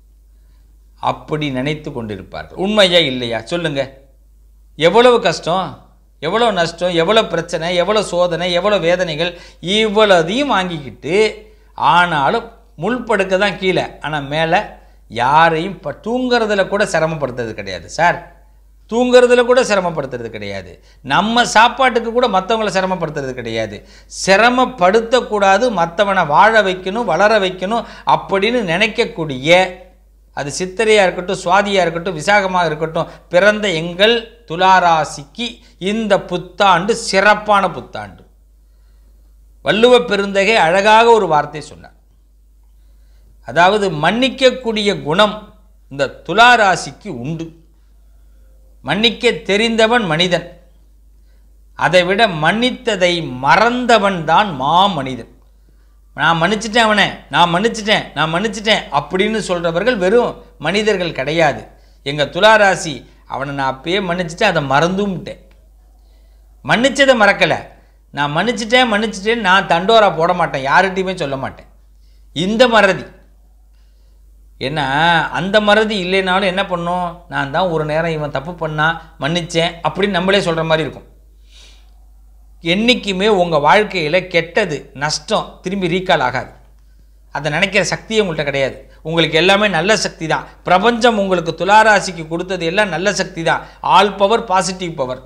அப்படி நினைத்து கொண்டிருப்பார்கள். உண்மையா இல்லையா சொல்லுங்கள்? எவ்வளவு கஷ்டம், எவ்வளோ நஷ்டம், எவ்வளோ பிரச்சனை, எவ்வளோ சோதனை, எவ்வளோ வேதனைகள், இவ்வளோதையும் வாங்கிக்கிட்டு ஆனாலும் முள்படுக்க தான் கீழே, ஆனால் மேலே யாரையும் இப்போ தூங்குறதுல கூட சிரமப்படுத்துறது கிடையாது சார். தூங்குறதுல கூட சிரமப்படுத்துறது கிடையாது. நம்ம சாப்பாட்டுக்கு கூட மற்றவங்களை சிரமப்படுத்துறது கிடையாது. சிரமப்படுத்தக்கூடாது, மற்றவனை வாழ வைக்கணும் வளர வைக்கணும் அப்படின்னு நினைக்கக்கூடிய, அது சித்திரையாக இருக்கட்டும் சுவாதியாக இருக்கட்டும் விசாகமாக இருக்கட்டும், பிறந்த எங்கள் துளாராசிக்கு இந்த புத்தாண்டு சிறப்பான புத்தாண்டு. வள்ளுவ பெருந்தகை அழகாக ஒரு வார்த்தை சொன்னார். அதாவது மன்னிக்கக்கூடிய குணம் இந்த துளாராசிக்கு உண்டு. மன்னிக்க தெரிந்தவன் மனிதன், அதை விட மன்னித்ததை மறந்தவன் தான் மா மனிதன். நான் மன்னிச்சிட்டேன் அவனை, நான் மன்னிச்சிட்டேன் நான் மன்னிச்சிட்டேன் அப்படின்னு சொல்கிறவர்கள் வெறும் மனிதர்கள் கிடையாது. எங்கள் துளாராசி அவனை நான் அப்பயே மன்னிச்சிட்டேன், அதை மறந்தும் விட்டேன். மன்னிச்சதை மறக்கலை, நான் மன்னிச்சிட்டேன் மன்னிச்சிட்டேன் நான் தண்டோரா போட மாட்டேன், யார்கிட்டையுமே சொல்ல மாட்டேன். இந்த மறதி ஏன்னா அந்த மறதி இல்லைனாலும் என்ன பண்ணும், நான் தான் ஒரு நேரம் இவன் தப்பு பண்ணா மன்னிச்சேன் அப்படின்னு நம்மளே சொல்கிற மாதிரி இருக்கும். என்றைக்குமே உங்கள் வாழ்க்கையில் கெட்டது நஷ்டம் திரும்பி ரீகால் ஆகாது. அதை நினைக்கிற சக்தியே உங்கள்கிட்ட கிடையாது. உங்களுக்கு எல்லாமே நல்ல சக்தி தான். பிரபஞ்சம் உங்களுக்கு துளாராசிக்கு கொடுத்தது எல்லாம் நல்ல சக்தி தான். All power, positive power.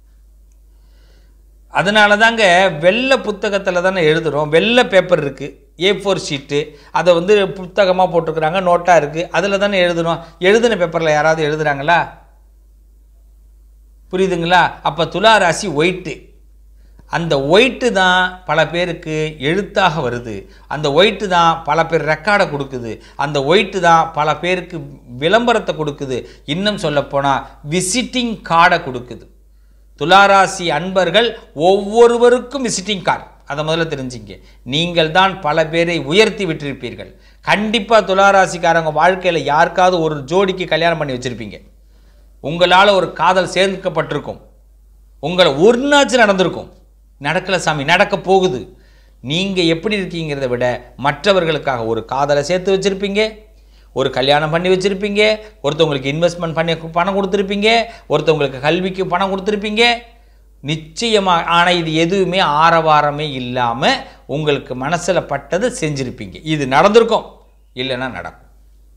அதனால தாங்க வெள்ளை புத்தகத்தில் தானே எழுதுகிறோம். வெள்ளை பேப்பர் இருக்குது, ஏ ஃபோர் ஷீட்டு, அதை வந்து புத்தகமாக போட்டிருக்கிறாங்க, நோட்டாக இருக்குது, அதில் தானே எழுதுகிறோம். எழுதின பேப்பரில் யாராவது எழுதுகிறாங்களா? புரியுதுங்களா? அப்போ துளாராசி ஒயிட்டு. அந்த ஒயிட்டு தான் பல பேருக்கு எழுத்தாக வருது. அந்த ஒயிட்டு தான் பல பேர் ரெக்கார்டை கொடுக்குது. அந்த ஒயிட்டு தான் பல பேருக்கு விளம்பரத்தை கொடுக்குது. இன்னும் சொல்லப்போனால் விசிட்டிங் கார்டை கொடுக்குது. துளாராசி அன்பர்கள் ஒவ்வொருவருக்கும் விசிட்டிங் கார்டு. அதை முதல்ல தெரிஞ்சுங்க. நீங்கள் தான் பல பேரை உயர்த்தி விட்டிருப்பீர்கள். கண்டிப்பாக துளாராசிக்காரங்க வாழ்க்கையில் யாருக்காவது ஒரு ஜோடிக்கு கல்யாணம் பண்ணி வச்சுருப்பீங்க. உங்களால் ஒரு காதல் சேர்க்கப்பட்டிருக்கும். உங்களை ஒரு நாச்சு நடந்திருக்கும். நடக்கலை சாமி, நடக்க போகுது. நீங்கள் எப்படி இருக்கீங்கிறத விட மற்றவர்களுக்காக ஒரு காதலை சேர்த்து வச்சுருப்பீங்க, ஒரு கல்யாணம் பண்ணி வச்சுருப்பீங்க, ஒருத்தவங்களுக்கு இன்வெஸ்ட்மெண்ட் பண்ணி பணம் கொடுத்துருப்பீங்க, ஒருத்தவங்களுக்கு கல்விக்கு பணம் கொடுத்துருப்பீங்க. நிச்சயமாக. ஆனால் இது எதுவுமே ஆரவாரமே இல்லாமல் உங்களுக்கு மனசில் பட்டது செஞ்சுருப்பீங்க. இது நடந்திருக்கும், இல்லைன்னா நடக்கும்.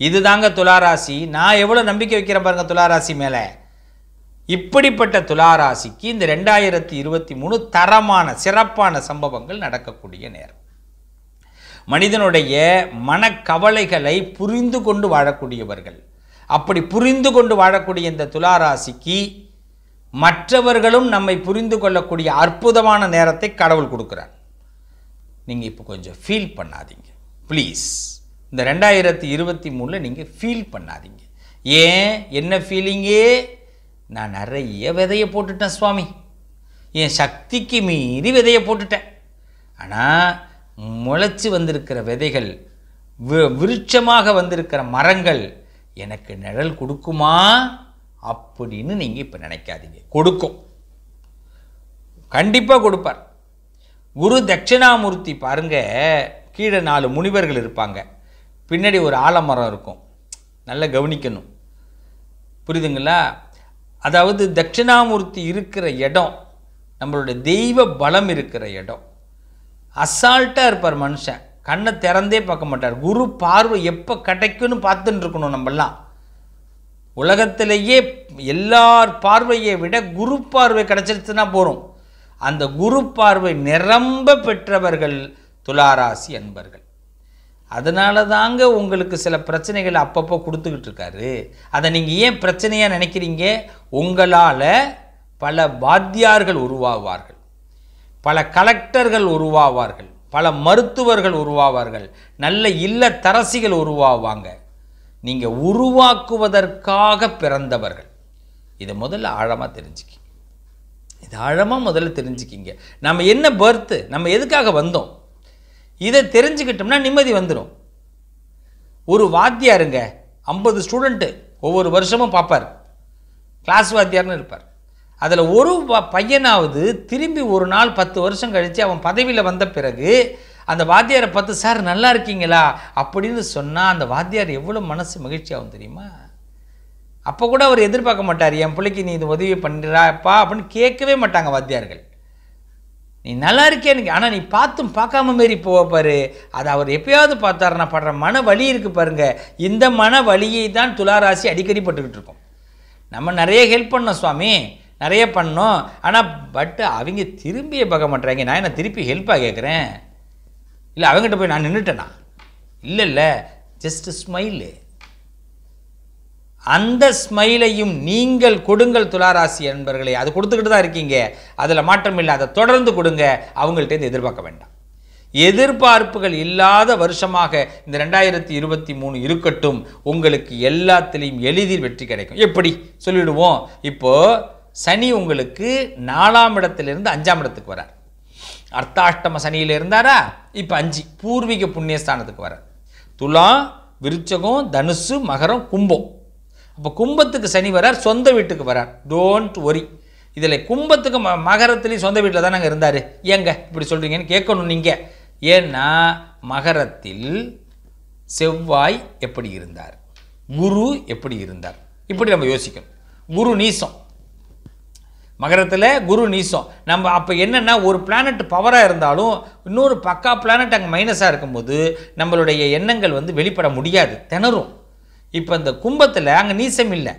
இதுதாங்க துளாராசி. நான் எவ்வளோ நம்பிக்கை வைக்கிறேன் பாருங்க துளாராசி மேலே. இப்படிப்பட்ட துளாராசிக்கு இந்த ரெண்டாயிரத்தி இருபத்தி மூணு தரமான சிறப்பான சம்பவங்கள் நடக்கக்கூடிய நேரம். மனிதனுடைய மனக்கவலைகளை புரிந்து கொண்டு வாழக்கூடியவர்கள். அப்படி புரிந்து கொண்டு வாழக்கூடிய இந்த துளாராசிக்கு மற்றவர்களும் நம்மை புரிந்து கொள்ளக்கூடிய அற்புதமான நேரத்தை கடவுள் கொடுக்குறார். நீங்கள் இப்போ கொஞ்சம் ஃபீல் பண்ணாதீங்க ப்ளீஸ். இந்த ரெண்டாயிரத்தி இருபத்தி மூணில் நீங்கள் ஃபீல் பண்ணாதீங்க. ஏன், என்ன ஃபீலிங்கே? நான் நிறைய விதையை போட்டுட்டேன் சுவாமி, என் சக்திக்கு மீறி விதையை போட்டுட்டேன். ஆனால் முளைச்சி வந்திருக்கிற விதைகள், விருட்சமாக வந்திருக்கிற மரங்கள் எனக்கு நிழல் கொடுக்குமா அப்படின்னு நீங்கள் இப்போ நினைக்காதீங்க. கொடுக்கும், கண்டிப்பாக கொடுப்பார். குரு தட்சிணாமூர்த்தி பாருங்க, கீழே நாலு முனிவர்கள் இருப்பாங்க, பின்னாடி ஒரு ஆலமரம் இருக்கும். நல்லா கவனிக்கணும், புரியுதுங்களா? அதாவது தட்சிணாமூர்த்தி இருக்கிற இடம் நம்மளுடைய தெய்வ பலம் இருக்கிற இடம். அசால்ட்டாக இருப்பார் மனுஷன், கண்ணை திறந்தே பார்க்க மாட்டார். குரு பார்வை எப்போ கிடைக்குன்னு பார்த்துட்டு இருக்கணும். நம்மெல்லாம் உலகத்திலேயே எல்லார் பார்வையை விட குரு பார்வை கிடைச்சிருச்சுன்னா போகிறோம். அந்த குரு பார்வை நிரம்ப பெற்றவர்கள் துளாராசி அன்பர்கள். அதனால தாங்க உங்களுக்கு சில பிரச்சனைகளை அப்பப்போ கொடுத்துக்கிட்டு இருக்காரு. அதை நீங்கள் ஏன் பிரச்சனையாக நினைக்கிறீங்க? உங்களால் பல வாத்தியார்கள் உருவாவார்கள், பல கலெக்டர்கள் உருவாவார்கள், பல மருத்துவர்கள் உருவாவார்கள், நல்ல இல்லத்தரசிகள் உருவாவாங்க. நீங்கள் உருவாக்குவதற்காக பிறந்தவர்கள். இதை முதல்ல ஆழமாக தெரிஞ்சுக்கி இது ஆழமாக முதல்ல தெரிஞ்சுக்கிங்க. நம்ம என்ன பர்த்து, நம்ம எதுக்காக வந்தோம், இதை தெரிஞ்சுக்கிட்டோம்னா நிம்மதி வந்துடும். ஒரு வாத்தியாருங்க ஐம்பது ஸ்டூடெண்ட்டு ஒவ்வொரு வருஷமும் பார்ப்பார், கிளாஸ் வாத்தியார்னு இருப்பார். அதில் ஒரு பையனாவது திரும்பி ஒரு நாள் பத்து வருஷம் கழித்து அவன் பதவியில் வந்த பிறகு அந்த வாத்தியாரை பார்த்து சார் நல்லா இருக்கீங்களா அப்படின்னு சொன்னால் அந்த வாத்தியார் எவ்வளோ மனசு மகிழ்ச்சியாகும் தெரியுமா? அப்போ கூட அவர் எதிர்பார்க்க மாட்டார், என் பிள்ளைக்கு நீ இது உதவி பண்ணுறாப்பா அப்படின்னு கேட்கவே மாட்டாங்க வாத்தியார்கள். நீ நல்லா இருக்கேன்னு, ஆனால் நீ பார்த்தும் பார்க்காம மாரி போவார். அதை அவர் எப்பயாவது பார்த்தார். நான் படுற மன வலி இருக்குது பாருங்க, இந்த மன வலியை தான் துளாராசி அடிக்கடி பட்டுக்கிட்டு இருக்கோம். நம்ம நிறைய ஹெல்ப் பண்ணோம் சுவாமி, நிறைய பண்ணோம், ஆனால் பட் அவங்க திரும்பியே பார்க்க மாட்டேறாங்க. நான் என்ன திருப்பி ஹெல்ப்பாக கேட்குறேன்? இல்லை அவங்ககிட்ட போய் நான் நின்றுட்டேனா? இல்லை இல்லை, ஜஸ்ட் ஸ்மைலு. அந்த ஸ்மைலையும் நீங்கள் கொடுங்கள் துளாராசி என்பர்களே. அது கொடுத்துக்கிட்டு தான் இருக்கீங்க, அதில் மாற்றம் இல்லை. அதை தொடர்ந்து கொடுங்க, அவங்கள்ட்ட எதிர்பார்க்க வேண்டாம். எதிர்பார்ப்புகள் இல்லாத வருஷமாக இந்த ரெண்டாயிரத்தி இருபத்தி மூணு இருக்கட்டும். உங்களுக்கு எல்லாத்திலையும் எளிதில் வெற்றி கிடைக்கும். எப்படி சொல்லிடுவோம்? இப்போது சனி உங்களுக்கு நாலாம் இடத்திலிருந்து அஞ்சாம் இடத்துக்கு வரார். அர்த்தாஷ்டம சனியில் இருந்தாரா, இப்போ அஞ்சு பூர்வீக புண்ணியஸ்தானத்துக்கு வரார். துலாம், விருச்சகம், தனுசு, மகரம், கும்பம். அப்போ கும்பத்துக்கு சனி வரார், சொந்த வீட்டுக்கு வரார். Don't worry. இதில் கும்பத்துக்கு ம மகரத்துலேயும் சொந்த வீட்டில் தான் நாங்கள் இருந்தார். ஏங்க இப்படி சொல்கிறீங்கன்னு கேட்கணும் நீங்கள். ஏன்னா மகரத்தில் செவ்வாய் எப்படி இருந்தார், குரு எப்படி இருந்தார், இப்படி நம்ம யோசிக்கணும். குரு நீசம், மகரத்தில் குரு நீசம். நம்ம அப்போ என்னென்னா ஒரு பிளானட் பவராக இருந்தாலும் இன்னொரு பக்கா பிளானட் அங்கே மைனஸாக இருக்கும்போது நம்மளுடைய எண்ணங்கள் வந்து வெளிப்பட முடியாது, திணறும். இப்போ இந்த கும்பத்தில் அங்கே நீசம் இல்லை,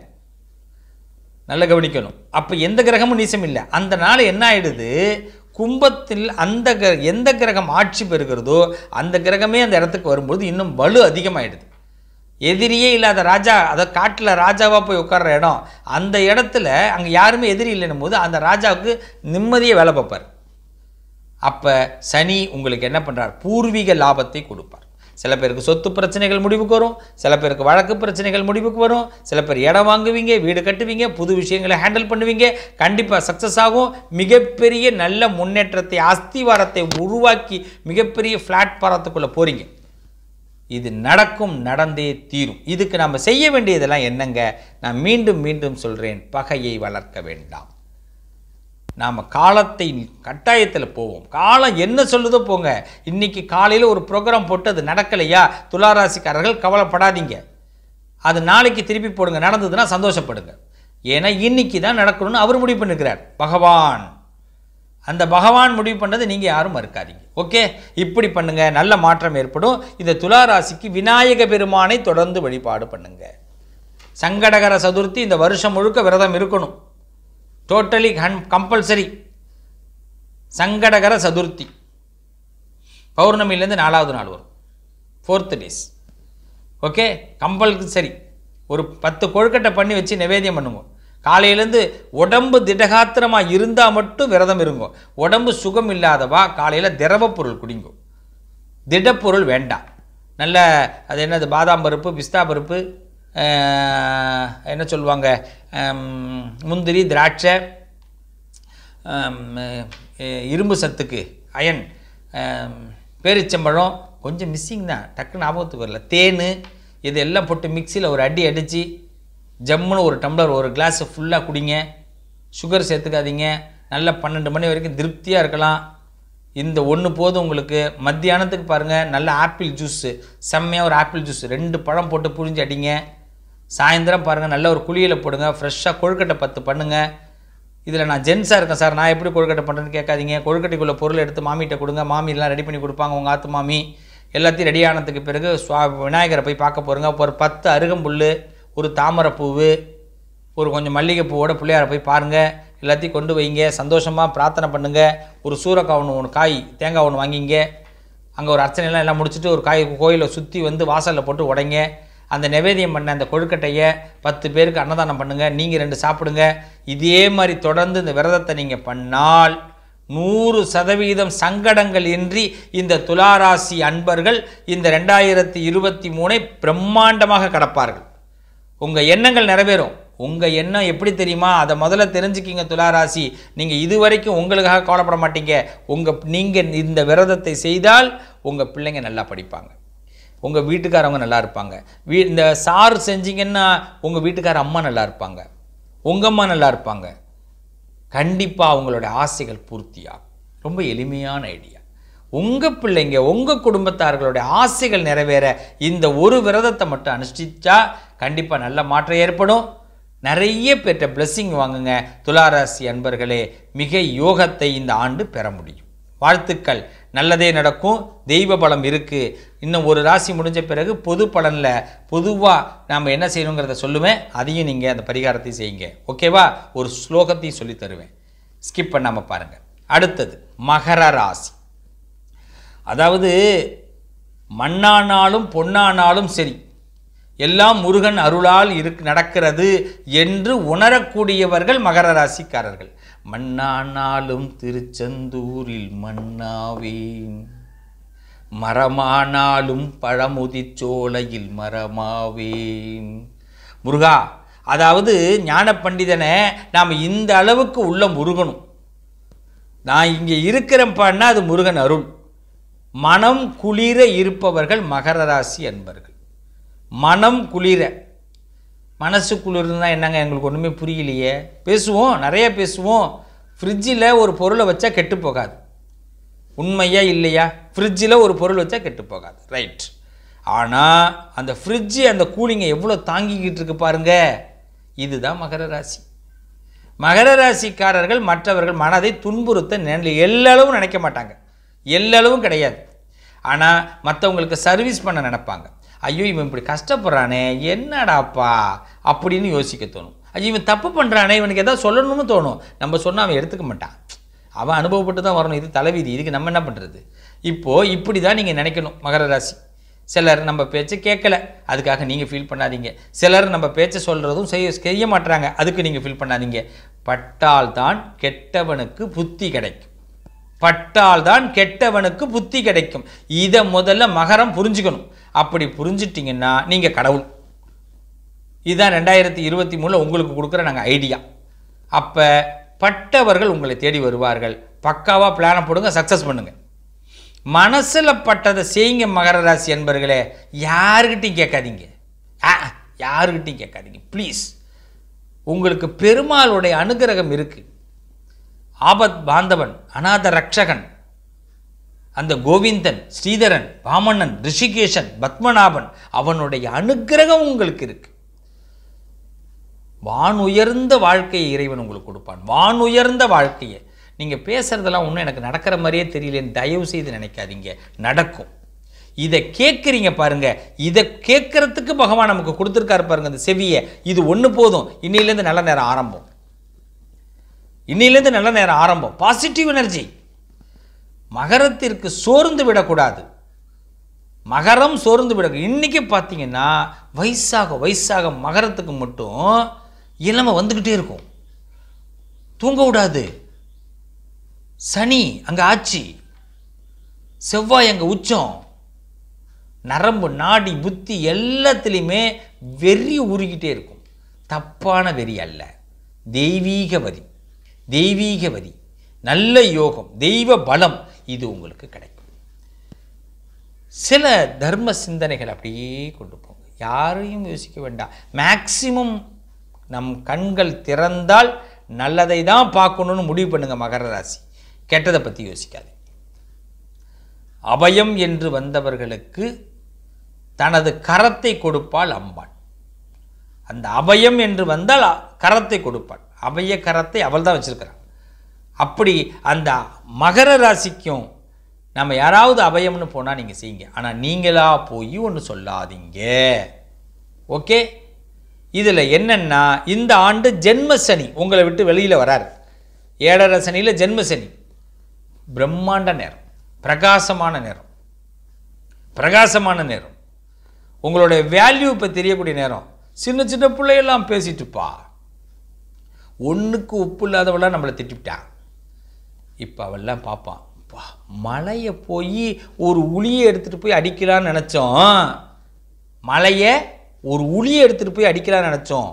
நல்லா கவனிக்கணும். அப்போ எந்த கிரகமும் நீசம் இல்லை. அந்த நாள் என்ன ஆகிடுது, கும்பத்தில் அந்த எந்த கிரகம் ஆட்சி பெறுகிறதோ அந்த கிரகமே அந்த இடத்துக்கு வரும்போது இன்னும் வலு அதிகமாகிடுது. எதிரியே இல்லாத ராஜா, அதை காட்டில் ராஜாவாக போய் உட்கார்ற இடம், அந்த இடத்துல அங்கே யாருமே எதிரி இல்லைன்னும் போது அந்த ராஜாவுக்கு நிம்மதியை வேலை பார்ப்பார். அப்போ சனி உங்களுக்கு என்ன பண்ணுறார், பூர்வீக லாபத்தை கொடுப்பார். சில பேருக்கு சொத்து பிரச்சனைகள் முடிவுக்கு வரும், சில பேருக்கு வழக்கு பிரச்சனைகள் முடிவுக்கு வரும், சில பேர் இடம் வாங்குவீங்க, வீடு கட்டுவீங்க, புது விஷயங்களை ஹேண்டில் பண்ணுவீங்க, கண்டிப்பாக சக்ஸஸ் ஆகும். மிகப்பெரிய நல்ல முன்னேற்றத்தை, அஸ்திவாரத்தை உருவாக்கி மிகப்பெரிய பிளாட்பாரத்துக்குள்ளே போகிறீங்க. இது நடக்கும், நடந்தே தீரும். இதுக்கு நம்ம செய்ய வேண்டியதெல்லாம் என்னங்க, நான் மீண்டும் மீண்டும் சொல்கிறேன், பகையை வளர்க்க வேண்டாம். நாம் காலத்தை கட்டாயத்தில் போவோம். காலம் என்ன சொல்லுதோ போங்க. இன்றைக்கி காலையில் ஒரு ப்ரோக்ராம் போட்டு அது நடக்கலையா, துளாராசிக்காரர்கள் கவலைப்படாதீங்க, அது நாளைக்கு திருப்பி போடுங்க. நடந்ததுன்னா சந்தோஷப்படுங்க. ஏன்னா இன்னைக்கு தான் நடக்கணும்னு அவர் முடிவு பண்ணிருக்கிறார் பகவான். அந்த பகவான் முடிவு பண்ணது நீங்கள் யாரும் மறுக்காதீங்க. ஓகே, இப்படி பண்ணுங்க, நல்ல மாற்றம் ஏற்படும். இந்த துலா ராசிக்கு விநாயக பெருமானை தொடர்ந்து வழிபாடு பண்ணுங்க. சங்கடகர சதுர்த்தி இந்த வருஷம் முழுக்க விரதம் இருக்கணும். Totally compulsory. சங்கடகர சதுர்த்தி பௌர்ணமியிலேருந்து நாலாவது நாள் வரும், ஃபோர்த்து டேஸ். ஓகே, கம்பல்சரி ஒரு பத்து கொழுக்கட்டை பண்ணி வச்சு நிவேதியம் பண்ணுங்க. காலையிலேருந்து உடம்பு திடகாத்திரமாக இருந்தால் மட்டும் விரதம் இருங்கோ. உடம்பு சுகம் இல்லாதவா காலையில் திரவ பொருள் குடிங்கோ, திடப்பொருள் வேண்டாம். நல்ல அது என்னது பாதாம் பருப்பு, பிஸ்தா பருப்பு, என்ன சொல்லுவாங்க, முந்திரி, திராட்சை, இரும்பு சத்துக்கு அயன், பேரிச்சம்பழம், கொஞ்சம் மிஸ்ஸிங் தான், டக்குன்னு ஞாபகத்துக்கு வரல, தேன், இது எல்லாம் போட்டு மிக்சியில் ஒரு அடி அடித்து ஜம்முன்னு ஒரு டம்ளர் ஒரு கிளாஸ் ஃபுல்லாக குடிங்க. சுகர் சேர்த்துக்காதீங்க. நல்லா பன்னெண்டு மணி வரைக்கும் திருப்தியாக இருக்கலாம். இந்த ஒன்று போதும் உங்களுக்கு. மத்தியானத்துக்கு பாருங்கள், நல்ல ஆப்பிள் ஜூஸு, செம்மையாக ஒரு ஆப்பிள் ஜூஸ் ரெண்டு பழம் போட்டு புழிஞ்சு அடிங்க. சாயந்தரம் பாருங்கள், நல்ல ஒரு குளியலை போடுங்க, ஃப்ரெஷ்ஷாக கொழுக்கட்டை பத்து பண்ணுங்கள். இதில் நான் ஜென்ஸாக இருக்கேன் சார், நான் எப்படி கொழுக்கட்டை பண்ணுறேன்னு கேட்காதீங்க. கொழுக்கட்டைக்குள்ளே பொருள் எடுத்து மாமிகிட்ட கொடுங்க, மாமிலாம் ரெடி பண்ணி கொடுப்பாங்க. உங்கள் ஆத்து மாமி எல்லாத்தையும் ரெடி ஆனதுக்கு பிறகு சுவா விநாயகரை போய் பார்க்க போகிறோங்க. ஒரு பத்து அருகம்புல், ஒரு தாமரைப்பூவு, ஒரு கொஞ்சம் மல்லிகைப்பூவோட பிள்ளையாரை போய் பாருங்கள். எல்லாத்தையும் கொண்டு வைங்க, சந்தோஷமாக பிரார்த்தனை பண்ணுங்கள். ஒரு சூறக்காய் ஒன்று ஒன்று காய் தேங்காய் ஒன்று வாங்கிங்க. அங்கே ஒரு அர்ச்சனைலாம் எல்லாம் முடிச்சுட்டு ஒரு காய் கோயிலை சுற்றி வந்து வாசலில் போட்டு உடைங்க. அந்த நிவேதியம் பண்ண அந்த கொழுக்கட்டையை பத்து பேருக்கு அன்னதானம் பண்ணுங்கள். நீங்கள் ரெண்டு சாப்பிடுங்க. இதே மாதிரி தொடர்ந்து இந்த விரதத்தை நீங்கள் பண்ணால் நூறு சதவீதம் சங்கடங்கள் இன்றி இந்த துளாராசி அன்பர்கள் இந்த ரெண்டாயிரத்தி இருபத்தி மூணை பிரம்மாண்டமாக கடப்பார்கள். உங்கள் எண்ணங்கள் நிறைவேறும். உங்கள் எண்ணம் எப்படி தெரியுமா? அதை முதல்ல தெரிஞ்சுக்கிங்க துளாராசி. நீங்கள் இதுவரைக்கும் உங்களுக்காக கவலைப்பட மாட்டீங்க. உங்கள் நீங்கள் இந்த விரதத்தை செய்தால் உங்கள் பிள்ளைங்க நல்லா படிப்பாங்க, உங்கள் வீட்டுக்காரவங்க நல்லா இருப்பாங்க. வீ இந்த சாறு செஞ்சிங்கன்னா உங்கள் வீட்டுக்கார அம்மா நல்லா இருப்பாங்க, உங்கள் அம்மா நல்லா இருப்பாங்க. கண்டிப்பாக அவங்களோட ஆசைகள் பூர்த்தியாகும். ரொம்ப எளிமையான ஐடியா. உங்கள் பிள்ளைங்க உங்கள் குடும்பத்தார்களுடைய ஆசைகள் நிறைவேற இந்த ஒரு விரதத்தை மட்டும் அனுஷ்டிச்சா கண்டிப்பாக நல்ல மாற்றம் ஏற்படும். நிறைய பேர்ட்ட பிளெஸ்ஸிங் வாங்குங்க துளாராசி அன்பர்களே. மிக யோகத்தை இந்த ஆண்டு பெற முடியும். வாழ்த்துக்கள். நல்லதே நடக்கும். தெய்வ பலம் இருக்குது. இன்னும் ஒரு ராசி முடிஞ்ச பிறகு பொது பலனில் பொதுவாக நாம் என்ன செய்யணுங்கிறத சொல்லுவேன். அதையும் நீங்கள் அந்த பரிகாரத்தை செய்யுங்க. ஓகேவா? ஒரு ஸ்லோகத்தையும் சொல்லி தருவேன், ஸ்கிப் பண்ணாமல் பாருங்கள். அடுத்தது மகர ராசி. அதாவது மண்ணானாலும் பொன்னானாலும் சரி, எல்லாம் முருகன் அருளால் இருக்கு நடக்கிறது என்று உணரக்கூடியவர்கள் மகர ராசிக்காரர்கள். மண்ணானாலும் திருச்செந்தூரில் மண்ணாவேன், மரமானாலும் பழமுதிச்சோலையில் மரமாவேன். முருகா, அதாவது ஞான பண்டிதனை நாம் இந்த அளவுக்கு உள்ள முருகனும். நான் இங்கே இருக்கிறேன்ப்பான்னா அது முருகன் அருள். மனம் குளிர இருப்பவர்கள் மகர ராசி அன்பர்கள். மனம் குளிர, மனசு குளிர்னா என்னங்க? எங்களுக்கு ஒன்றுமே புரியலையே. பேசுவோம், நிறைய பேசுவோம். ஃப்ரிட்ஜில் ஒரு பொருளை வச்சா கெட்டு போகாது. உண்மையா இல்லையா? ஃப்ரிட்ஜில் ஒரு பொருள் வச்சா கெட்டு போகாது, ரைட். ஆனால் அந்த ஃப்ரிட்ஜு அந்த கூலிங்கை எவ்வளோ தாங்கிக்கிட்டு இருக்கு பாருங்க. இதுதான் மகர ராசி. மகர ராசிக்காரர்கள் மற்றவர்கள் மனதை துன்புறுத்த எல்லளவும் நினைக்க மாட்டாங்க, எல்லளவும் கிடையாது. ஆனால் மற்றவங்களுக்கு சர்வீஸ் பண்ண நினைப்பாங்க. ஐயோ இவன் இப்படி கஷ்டப்படுறானே, என்னடாப்பா அப்படின்னு யோசிக்க தோணும். ஐயோ இவன் தப்பு பண்ணுறானே, இவனுக்கு எதாவது சொல்லணும்னு தோணும். நம்ம சொன்னால் அவன் எடுத்துக்க மாட்டான். அவன் அனுபவப்பட்டு தான் வரணும். இது தலைவிதி. இதுக்கு நம்ம என்ன பண்ணுறது? இப்போது இப்படி தான் நீங்கள் நினைக்கணும் மகர ராசி. சிலர் நம்ம பேச்சை கேட்கல, அதுக்காக நீங்கள் ஃபீல் பண்ணாதீங்க. சிலர் நம்ம பேச்சை சொல்கிறதும் செய்ய செய்ய மாட்டுறாங்க, அதுக்கு நீங்கள் ஃபீல் பண்ணாதீங்க. பட்டால் தான் கெட்டவனுக்கு புத்தி கிடைக்கும். பட்டால் தான் கெட்டவனுக்கு புத்தி கிடைக்கும். இதை முதல்ல மகரம் புரிஞ்சுக்கணும். அப்படி புரிஞ்சிட்டிங்கன்னா நீங்கள் கடவுள். இதுதான் ரெண்டாயிரத்தி இருபத்தி மூணில் உங்களுக்கு கொடுக்குற நாங்கள் ஐடியா. அப்போ பட்டவர்கள் உங்களை தேடி வருவார்கள். பக்காவாக பிளானை போடுங்க, சக்ஸஸ் பண்ணுங்கள். மனசில் பட்டதை செய்யுங்க மகர ராசி என்பர்களே. யாருக்கிட்டையும் கேட்காதீங்க, ஆ யாருக்கிட்டையும் கேட்காதீங்க ப்ளீஸ். உங்களுக்கு பெருமாளுடைய அனுகிரகம் இருக்குது. ஆபத் பாந்தவன், அநாத ரக்ஷகன், அந்த கோவிந்தன், ஸ்ரீதரன், வாமனன், ரிஷிகேஷன், பத்மநாபன், அவனுடைய அனுகிரகம் உங்களுக்கு இருக்கு. வான் உயர்ந்த வாழ்க்கையை இறைவன் உங்களுக்கு கொடுப்பான். வான் உயர்ந்த வாழ்க்கையை நீங்கள் பேசுகிறதெல்லாம் ஒன்றும் எனக்கு நடக்கிற மாதிரியே தெரியலன்னு தயவு செய்து நினைக்காதீங்க, நடக்கும். இதை கேட்குறீங்க பாருங்க, இதை கேட்கறதுக்கு பகவான் நமக்கு கொடுத்துருக்காரு பாருங்க அந்த செவியை. இது ஒன்று போதும். இன்னிலேருந்து நல்ல நேரம் ஆரம்பம். இன்னிலேருந்து நல்ல நேரம் ஆரம்பம். Positive energy. மகரத்திற்கு சோர்ந்து விடக்கூடாது. மகரம் சோர்ந்து விட. இன்னைக்கு பார்த்தீங்கன்னா வயசாக வயசாக மகரத்துக்கு மட்டும் இளமை வந்துக்கிட்டே இருக்கும். தூங்க விடாது. சனி அங்கே ஆட்சி, செவ்வாய் அங்கே உச்சம். நரம்பு நாடி புத்தி எல்லாத்துலேயுமே வெறி உருகிட்டே இருக்கும். தப்பான வெறி அல்ல, தெய்வீக வரி. தெய்வீக வரி, நல்ல யோகம், தெய்வ பலம் இது உங்களுக்கு கிடைக்கும். சில தர்ம சிந்தனைகள் அப்படியே கொண்டு போங்க. யாரையும் யோசிக்க வேண்டாம். மேக்சிமம் நம் கண்கள் திறந்தால் நல்லதை தான் பார்க்கணும்னு முடிவு பண்ணுங்க மகர ராசி. கெட்டதை பற்றி யோசிக்காது. அபயம் என்று வந்தவர்களுக்கு தனது கரத்தை கொடுப்பாள் அம்பாள். அந்த அபயம் என்று வந்தால் கரத்தை கொடுப்பாள். அபய கரத்தை அவள் தான் வச்சிருக்கிறாள். அப்படி அந்த மகர ராசிக்கும் நம்ம யாராவது அபயம்னு போனால் நீங்கள் செய்யுங்க. ஆனால் நீங்களா போய் ஒன்று சொல்லாதீங்க. ஓகே. இதில் என்னென்னா இந்த ஆண்டு ஜென்ம சனி உங்களை விட்டு வெளியில் வராரு. ஏழரை சனியில் ஜென்ம சனி. பிரம்மாண்ட நேரம், பிரகாசமான நேரம், பிரகாசமான நேரம். உங்களுடைய வேல்யூ இப்போ தெரியக்கூடிய நேரம். சின்ன சின்ன பிள்ளையெல்லாம் பேசிட்டுப்பா, ஒன்றுக்கு உப்பு இல்லாதவெல்லாம் நம்மளை திட்டிவிட்டான். இப்போ அவெல்லாம் பார்ப்பான், மலையை போய் ஒரு உளியை எடுத்துகிட்டு போய் அடிக்கலான்னு நினச்சோம். மலையை ஒரு உளியை எடுத்துகிட்டு போய் அடிக்கலான்னு நினச்சோம்.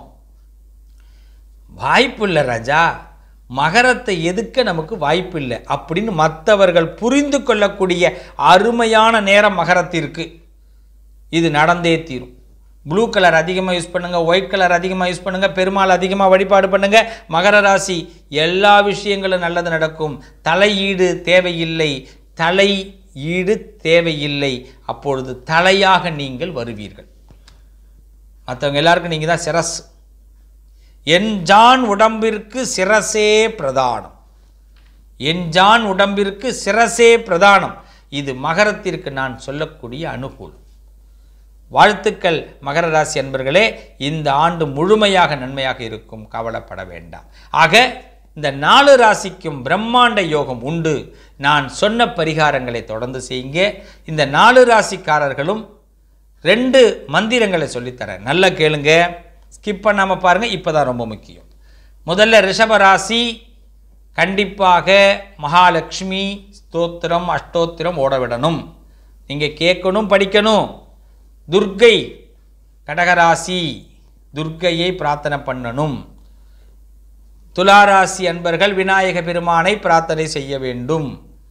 வாய்ப்பு இல்லை ராஜா. மகரத்தை எதுக்க நமக்கு வாய்ப்பு இல்லை அப்படின்னு மற்றவர்கள் புரிந்து கொள்ளக்கூடிய அருமையான நேரம் மகரத்திற்கு. இது நடந்தே தீரும். ப்ளூ கலர் அதிகமாக யூஸ் பண்ணுங்கள், ஒயிட் கலர் அதிகமாக யூஸ் பண்ணுங்கள், பெருமாள் அதிகமாக வழிபாடு பண்ணுங்கள். மகர ராசி எல்லா விஷயங்களும் நல்லது நடக்கும். தலையீடு தேவையில்லை, தலை ஈடு தேவையில்லை. அப்பொழுது தலையாக நீங்கள் வருவீர்கள். மற்றவங்க எல்லாருக்கும் நீங்கள் தான் சிரஸ். என் ஜான் உடம்பிற்கு சிரசே பிரதானம். என் ஜான் உடம்பிற்கு சிரசே பிரதானம். இது மகரத்திற்கு நான் சொல்லக்கூடிய அனுகூலம். வாழ்த்துக்கள் மகர ராசி அன்பர்களே. இந்த ஆண்டு முழுமையாக நன்மையாக இருக்கும், கவலைப்பட வேண்டாம். ஆக இந்த நாலு ராசிக்கும் பிரம்மாண்ட யோகம் உண்டு. நான் சொன்ன பரிகாரங்களை தொடர்ந்து செய்யுங்க. இந்த நாலு ராசிக்காரர்களும் ரெண்டு மந்திரங்களை சொல்லித்தரேன், நல்லா கேளுங்க, ஸ்கிப் பண்ணாமல் பாருங்கள். இப்போ தான் ரொம்ப முக்கியம். முதல்ல ரிஷப ராசி கண்டிப்பாக மகாலட்சுமி ஸ்தோத்திரம் அஷ்டோத்திரம் ஓட விடணும். நீங்கள் கேட்கணும், படிக்கணும். துர்க்கை கடகராசி துர்க்கையை பிரார்த்தனை பண்ணணும். துளாராசி அன்பர்கள் விநாயக பெருமானை பிரார்த்தனை செய்ய வேண்டும்.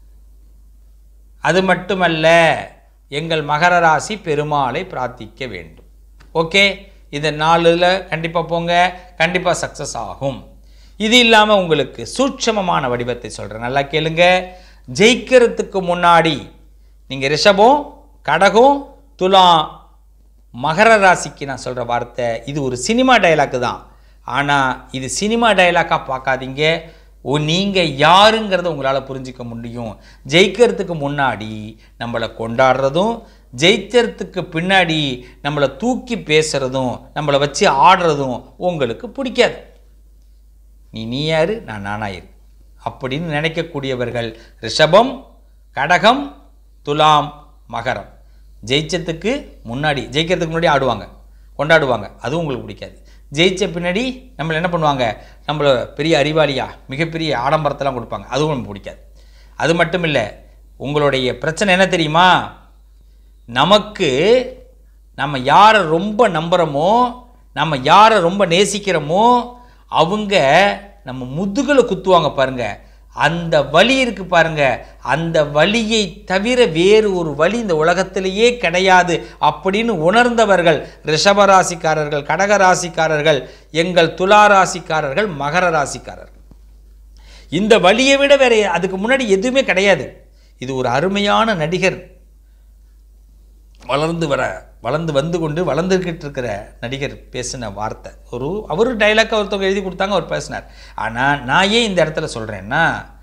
அது மட்டுமல்ல, எங்கள் மகர ராசி பெருமாளை பிரார்த்திக்க வேண்டும். ஓகே, இந்த நாளில் கண்டிப்பாக போங்க, கண்டிப்பாக சக்ஸஸ் ஆகும். இது இல்லாமல் உங்களுக்கு சூட்சமமான வடிவத்தை சொல்கிறேன், நல்லா கேளுங்க. ஜெயிக்கிறதுக்கு முன்னாடி நீங்கள் ரிஷபம், கடகம், துலாம், மகர ராசிக்கு நான் சொல்கிற வார்த்தை இது ஒரு சினிமா டைலாக்கு தான். ஆனால் இது சினிமா டைலாக்காக பார்க்காதீங்க. ஓ, நீங்கள் யாருங்கிறத உங்களால் புரிஞ்சிக்க முடியும். ஜெயிக்கிறதுக்கு முன்னாடி நம்மளை கொண்டாடுறதும், ஜெயிக்கிறதுக்கு பின்னாடி நம்மளை தூக்கி பேசுகிறதும், நம்மளை வச்சு ஆடுறதும் உங்களுக்கு பிடிக்காது. நீ நீ யாரு, நான் நானாயிரு அப்படின்னு நினைக்கக்கூடியவர்கள் ரிஷபம், கடகம், துலாம், மகரம். ஜெயிச்சதுக்கு முன்னாடி ஜெயிக்கிறதுக்கு முன்னாடி ஆடுவாங்க, கொண்டாடுவாங்க, அதுவும் உங்களுக்கு பிடிக்காது. ஜெயிச்ச பின்னாடி நம்மளை என்ன பண்ணுவாங்க, நம்மளை பெரிய அறிவாளியா மிகப்பெரிய ஆடம்பரத்தெல்லாம் கொடுப்பாங்க, அதுவும் நமக்கு பிடிக்காது. அது மட்டும் இல்லை, உங்களுடைய பிரச்சனை என்ன தெரியுமா, நமக்கு நம்ம யாரை ரொம்ப நம்புகிறோமோ, நம்ம யாரை ரொம்ப நேசிக்கிறோமோ அவங்க நம்ம முதுகில் குத்துவாங்க பாருங்க. அந்த வலி இருக்கு பாருங்க, அந்த வலியை தவிர வேறு ஒரு வலி இந்த உலகத்திலேயே கிடையாது அப்படின்னு உணர்ந்தவர்கள் ரிஷபராசிக்காரர்கள், கடகராசிக்காரர்கள், எங்கள் துளாராசிக்காரர்கள், மகர ராசிக்காரர்கள். இந்த வலியை விட வேற அதுக்கு முன்னாடி எதுவுமே கிடையாது. இது ஒரு அருமையான நடிகர் வளர்ந்து வர வளர்ந்து வந்து கொண்டு வளர்ந்துக்கிட்டு இருக்கிற நடிகர் பேசின வார்த்தை. ஒரு அவர் டைலாக் ஒருத்தவங்க எழுதி கொடுத்தாங்க, அவர் பேசினார். ஆனால் நான் ஏன் இந்த இடத்துல சொல்கிறேன்னா,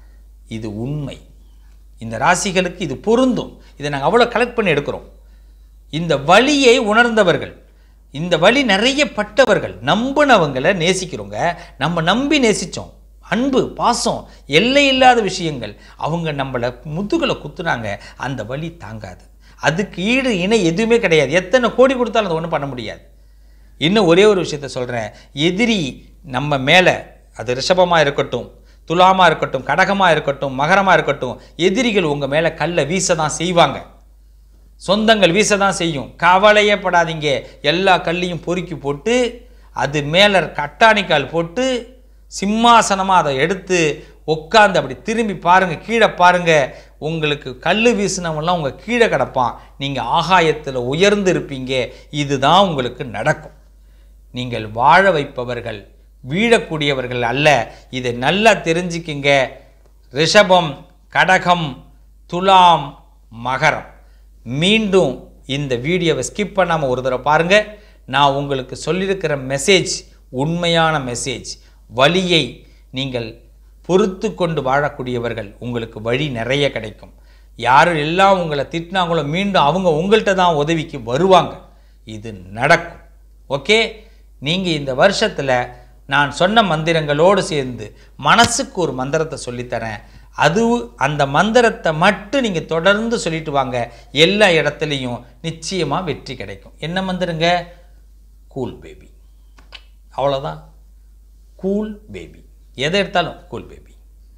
இது உண்மை. இந்த ராசிகளுக்கு இது பொருந்தும். இதை நாங்கள் அவ்வளோ கலெக்ட் பண்ணி எடுக்கிறோம். இந்த வலியை உணர்ந்தவர்கள், இந்த வலி நிறைய பட்டவர்கள், நம்பினவங்களை நேசிக்கிறோங்க. நம்ம நம்பி நேசித்தோம். அன்பு, பாசம், எல்லை இல்லாத விஷயங்கள். அவங்க நம்மளை முதுகலை குத்துனாங்க. அந்த வலி தாங்காது. அதுக்கு ஈடு இணை எதுவுமே கிடையாது. எத்தனை கோடி கொடுத்தாலும் அதை ஒன்றும் பண்ண முடியாது. இன்னும் ஒரே ஒரு விஷயத்த சொல்கிறேன். எதிரி நம்ம மேலே, அது ரிஷபமாக இருக்கட்டும், துலாமாக இருக்கட்டும், கடகமாக இருக்கட்டும், மகரமாக இருக்கட்டும், எதிரிகள் உங்கள் மேலே கல்லை வீச தான் செய்வாங்க. சொந்தங்கள் வீச தான் செய்யும். கவலையே படாதீங்க. எல்லா கல்லையும் பொறுக்கி போட்டு அது மேலே கட்டாணிக்கால் போட்டு சிம்மாசனமாக அதை எடுத்து உட்காந்து அப்படி திரும்பி பாருங்கள், கீழே பாருங்கள். உங்களுக்கு கல் வீசினவெல்லாம் உங்கள் கீழே கிடப்பான். நீங்கள் ஆகாயத்தில் உயர்ந்து இருப்பீங்க. இதுதான் உங்களுக்கு நடக்கும். நீங்கள் வாழ வைப்பவர்கள், வீழக்கூடியவர்கள் அல்ல. இதை நல்லா தெரிஞ்சுக்கிங்க. ரிஷபம், கடகம், துலாம், மகரம். மீண்டும் இந்த வீடியோவை ஸ்கிப் பண்ணாமல் ஒரு தடவை பாருங்கள். நான் உங்களுக்கு சொல்லியிருக்கிற மெசேஜ் உண்மையான மெசேஜ். வலியை நீங்கள் பொறுத்து கொண்டு வாழக்கூடியவர்கள், உங்களுக்கு வழி நிறைய கிடைக்கும். யார் எல்லாம் உங்களை திட்டினாங்களோ மீண்டும் அவங்க உங்கள்கிட்ட தான் உதவிக்கு வருவாங்க. இது நடக்கும். ஓகே, நீங்கள் இந்த வருஷத்தில் நான் சொன்ன மந்திரங்களோடு சேர்ந்து மனசுக்கு ஒரு மந்திரத்தை சொல்லித்தரேன். அது அந்த மந்திரத்தை மட்டும் நீங்கள் தொடர்ந்து சொல்லிட்டு வாங்க. எல்லா இடத்துலையும் நிச்சயமாக வெற்றி கிடைக்கும். என்ன மந்திரங்க? Cool baby. அவ்வளோதான். Cool baby. எதை எடுத்தாலும் கூல் பேபி.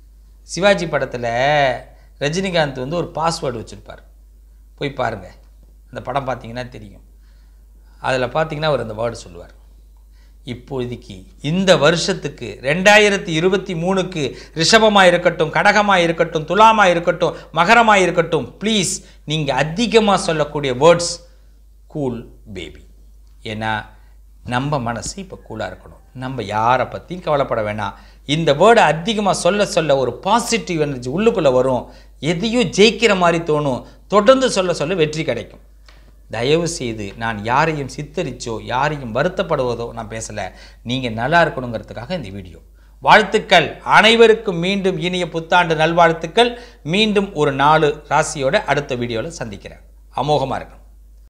சிவாஜி படத்தில் ரஜினிகாந்த் வந்து ஒரு பாஸ்வேர்டு வச்சுருப்பார். போய் பாருங்கள். அந்த படம் பார்த்தீங்கன்னா தெரியும். அதில் பார்த்தீங்கன்னா அவர் அந்த வேர்டு சொல்லுவார். இப்போதைக்கு இந்த வருஷத்துக்கு ரெண்டாயிரத்தி இருபத்தி மூணுக்கு ரிஷபமாக இருக்கட்டும், கடகமாக இருக்கட்டும், துலாமாக இருக்கட்டும், மகரமாக இருக்கட்டும், ப்ளீஸ் நீங்கள் அதிகமாக சொல்லக்கூடிய வேர்ட்ஸ் கூல் பேபி. ஏன்னா நம்ம மனசு இப்போ கூலாக இருக்கணும். நம்ம யாரை பற்றியும் கவலைப்பட வேணாம். இந்த வேர்டை அதிகமாக சொல்ல சொல்ல ஒரு பாசிட்டிவ் எனர்ஜி உள்ளுக்குள்ளே வரும். எதையும் ஜெயிக்கிற மாதிரி தோணும். தொடர்ந்து சொல்ல சொல்ல வெற்றி கிடைக்கும். தயவு செய்து நான் யாரையும் சித்தரிச்சோ யாரையும் வருத்தப்படுவதோ நான் பேசலை. நீங்கள் நல்லா இருக்கணுங்கிறதுக்காக இந்த வீடியோ. வாழ்த்துக்கள் அனைவருக்கும். மீண்டும் இனிய புத்தாண்டு நல்வாழ்த்துக்கள். மீண்டும் ஒரு நாலு ராசியோட அடுத்த வீடியோவில் சந்திக்கிறேன். அமோகமாக இருக்கணும்.